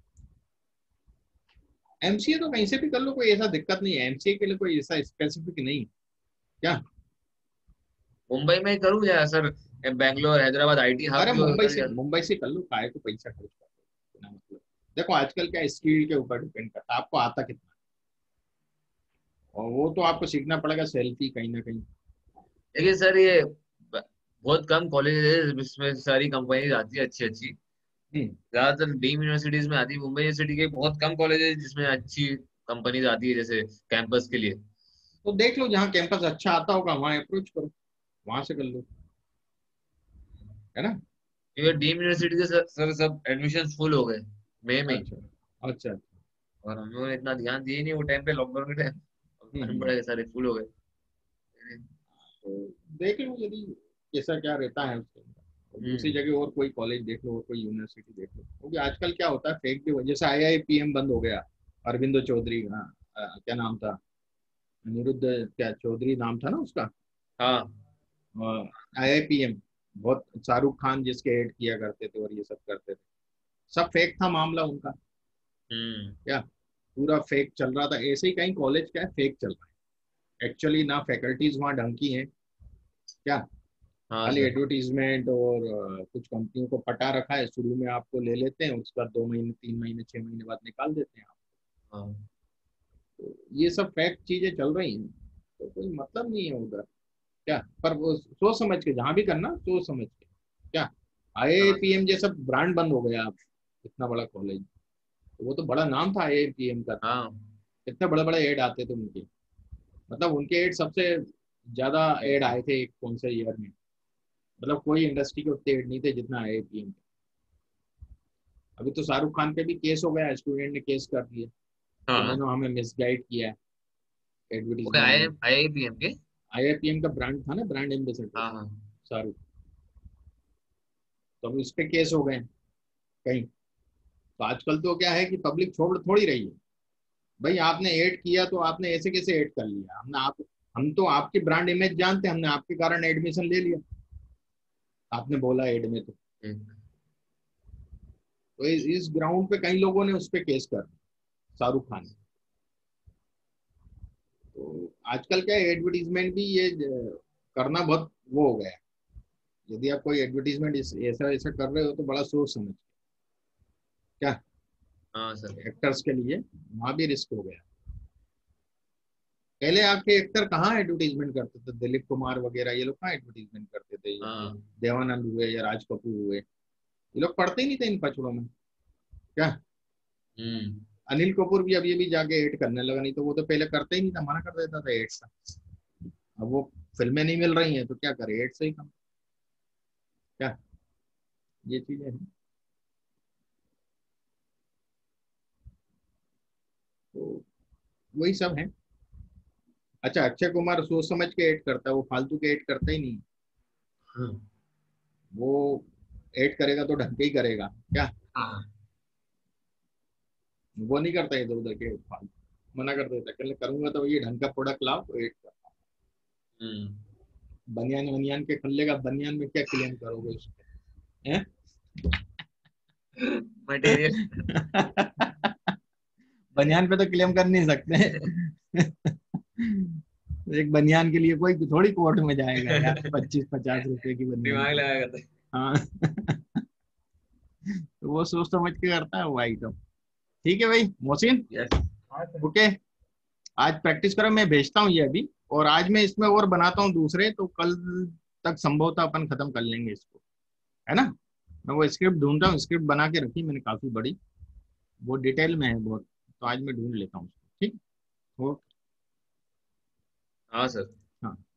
एमसीए तो कहीं से भी कर लो, कोई ऐसा दिक्कत नहीं है, एमसीए के लिए कोई ऐसा स्पेसिफिक नहीं। क्या? मुंबई में ही करूँ या sir, Bangalore Hyderabad IT hub अरे जो मुंबई उधर से, या? मुंबई से कर लो, काय को पैसा खर्च कर दो बिना मतलब। देखो आजकल क्या स्किल के ऊपर डिपेंड करता है, आपको आता कितना है। और वो तो आपको सीखना पड़ेगा सेल्फ ही कहीं ना कहीं। देखिए सर, ये ब- बहुत कम कॉलेज है जिसमें सारी कंपनीज आती है अच्छी अच्छी। हम्म। ज्यादातर डीम यूनिवर्सिटीज में आती है, मुंबई यूनिवर्सिटी के बहुत कम कॉलेज है जिसमें अच्छी कंपनीज आती है जैसे कैंपस के लिए। तो देख लो जहाँ कैंपस अच्छा आता होगा वहाँ अप्रोच करो, वहां से कर लो, है ना? क्योंकि डीम यूनिवर्सिटी के सर, सर सब एडमिशन फुल हो गए मई में ही। अच्छा अच्छा। और हम लोगों ने इतना ध्यान दिया ही नहीं वो टाइम पे, लॉकडाउन के टाइम। हम्म मालूम हम्म। पड़ा कि सारे फुल हो गए। तो देख लो यदि कैसा क्या रहता है उसके अंदर, और दूसरी हम्म। जगह और कोई कॉलेज देख लो और कोई यूनिवर्सिटी देख लो, क्योंकि आजकल क्या होता है फेक की वजह से आई आई पी एम बंद हो गया। अरविंदो चौधरी, हाँ, अ, क्या नाम था, अनिरुद्ध क्या चौधरी नाम था ना उसका, हाँ। I I P M. बहुत शाहरुख खान जिसके हेड किया करते थे और ये सब करते थे, सब फेक था मामला उनका। हम्म। क्या? पूरा फेक चल रहा था, ऐसे ही कहीं कॉलेज क्या है फेक चल रहा है एक्चुअली, ना फैकल्टीज वहाँ ढंग की हैं। क्या? हाँ खाली सर। एडवर्टीजमेंट और अ, कुछ कंपनियों को पटा रखा है, शुरू में आपको ले लेते हैं, उसके बाद दो महीने तीन महीने छह महीने बाद निकाल देते हैं आप। हाँ। तो ये सब फैक्ट चीजें चल रही हैं, तो कोई मतलब नहीं है उधर। क्या? पर वो सोच समझ के जहां भी करना, सोच समझ के। क्या? हाँ। आई आई पी एम जैसा ब्रांड बंद हो गया आप, इतना बड़ा कॉलेज, तो वो तो बड़ा नाम था आई आई पी एम का। हाँ। इतने बड़े बड़े एड आते थे उनके, मतलब उनके एड सबसे ज्यादा एड आए थे एक कौन से ईयर में, मतलब कोई इंडस्ट्री के उतने एड नहीं थे जितना आई आई पी एम। अभी तो शाहरुख खान पे भी केस हो गया, स्टूडेंट ने केस कर दिया, हाँ। इन्होंने हमें मिसगाइड किया है ओके, एडवर्टीजमेंट आई में। आई पी एम के। आई आई पी एम का ब्रांड था ना, ब्रांड एम्बेसडर हाँ हाँ। शाहरुख। तो अभी उस पे केस हो गए कहीं। तो आजकल तो क्या है कि पब्लिक छोड़ थोड़ी रही है। भाई आपने ऐड किया तो आपने ऐसे कैसे ऐड कर लिया, हमने आप, हम तो आपकी ब्रांड इमेज जानते हैं, हमने आपके कारण एडमिशन ले लिया, आपने बोला ऐड में तो। ठीक। तो इस, इस ग्राउंड पे कई लोगों ने उस पे केस कर दिया, शाहरुख खान। तो आजकल क्या है एडवर्टीजमेंट भी ये ज- करना बहुत वो हो गया है। यदि आप कोई एडवर्टीजमेंट ऐसा ऐसा कर रहे हो तो बड़ा सोच समझ के। क्या? हाँ सर। एक्टर्स के लिए वहां भी रिस्क हो गया। पहले आपके एक्टर कहाँ एडवर्टीजमेंट करते थे, दिलीप कुमार वगैरह ये लोग कहाँ एडवर्टीजमेंट करते थे, ये अपने हाँ। देवानंद हुए या राज कपूर हुए, ये लोग पढ़ते ही नहीं थे इन पचड़ों में। क्या? हम्म। अनिल कपूर भी अभी अभी जाके एड करने लगा, नहीं तो वो तो पहले करते ही नहीं था, मना कर देता था एड से। अब वो फिल्में नहीं मिल रही हैं तो क्या करे, एड से ही कम। क्या? ये चीजें हैं। तो वही सब है। अच्छा, अक्षय कुमार सोच समझ के एड करता है, वो फालतू के एड करता ही नहीं। हम्म। वो एड करेगा तो ढंग के ही करेगा। क्या? हाँ। वो नहीं करता इधर उधर के फालतू, मना कर देता, कहले करूंगा तो ये ढंग का प्रोडक्ट लाओ तो एड कर। हम्म। बनियान वनियान के खुलेगा, बनियान में क्या क्लेम करोगे उसके, हैं? मटेरियल। बनियान पे तो क्लेम कर नहीं सकते। एक बनियान के लिए कोई थोड़ी कोर्ट में जाएगा यार, पच्चीस पचास रुपए की बनियान दिमाग के। लगा करते। हाँ। तो वो सोच समझ के करता है वो आइटम। ठीक है भाई मोहसिन। यस। हाँ सर। ओके, आज प्रैक्टिस करो, मैं भेजता हूँ ये अभी, और आज मैं इसमें और बनाता हूँ दूसरे, तो कल तक संभवतः अपन खत्म कर लेंगे इसको, है ना? मैं वो स्क्रिप्ट ढूंढता हूँ, स्क्रिप्ट बना के रखी मैंने काफी बड़ी, वो डिटेल में है बहुत, तो आज मैं ढूंढ लेता हूँ उसको। ठीक। ओके। हाँ सर। हाँ,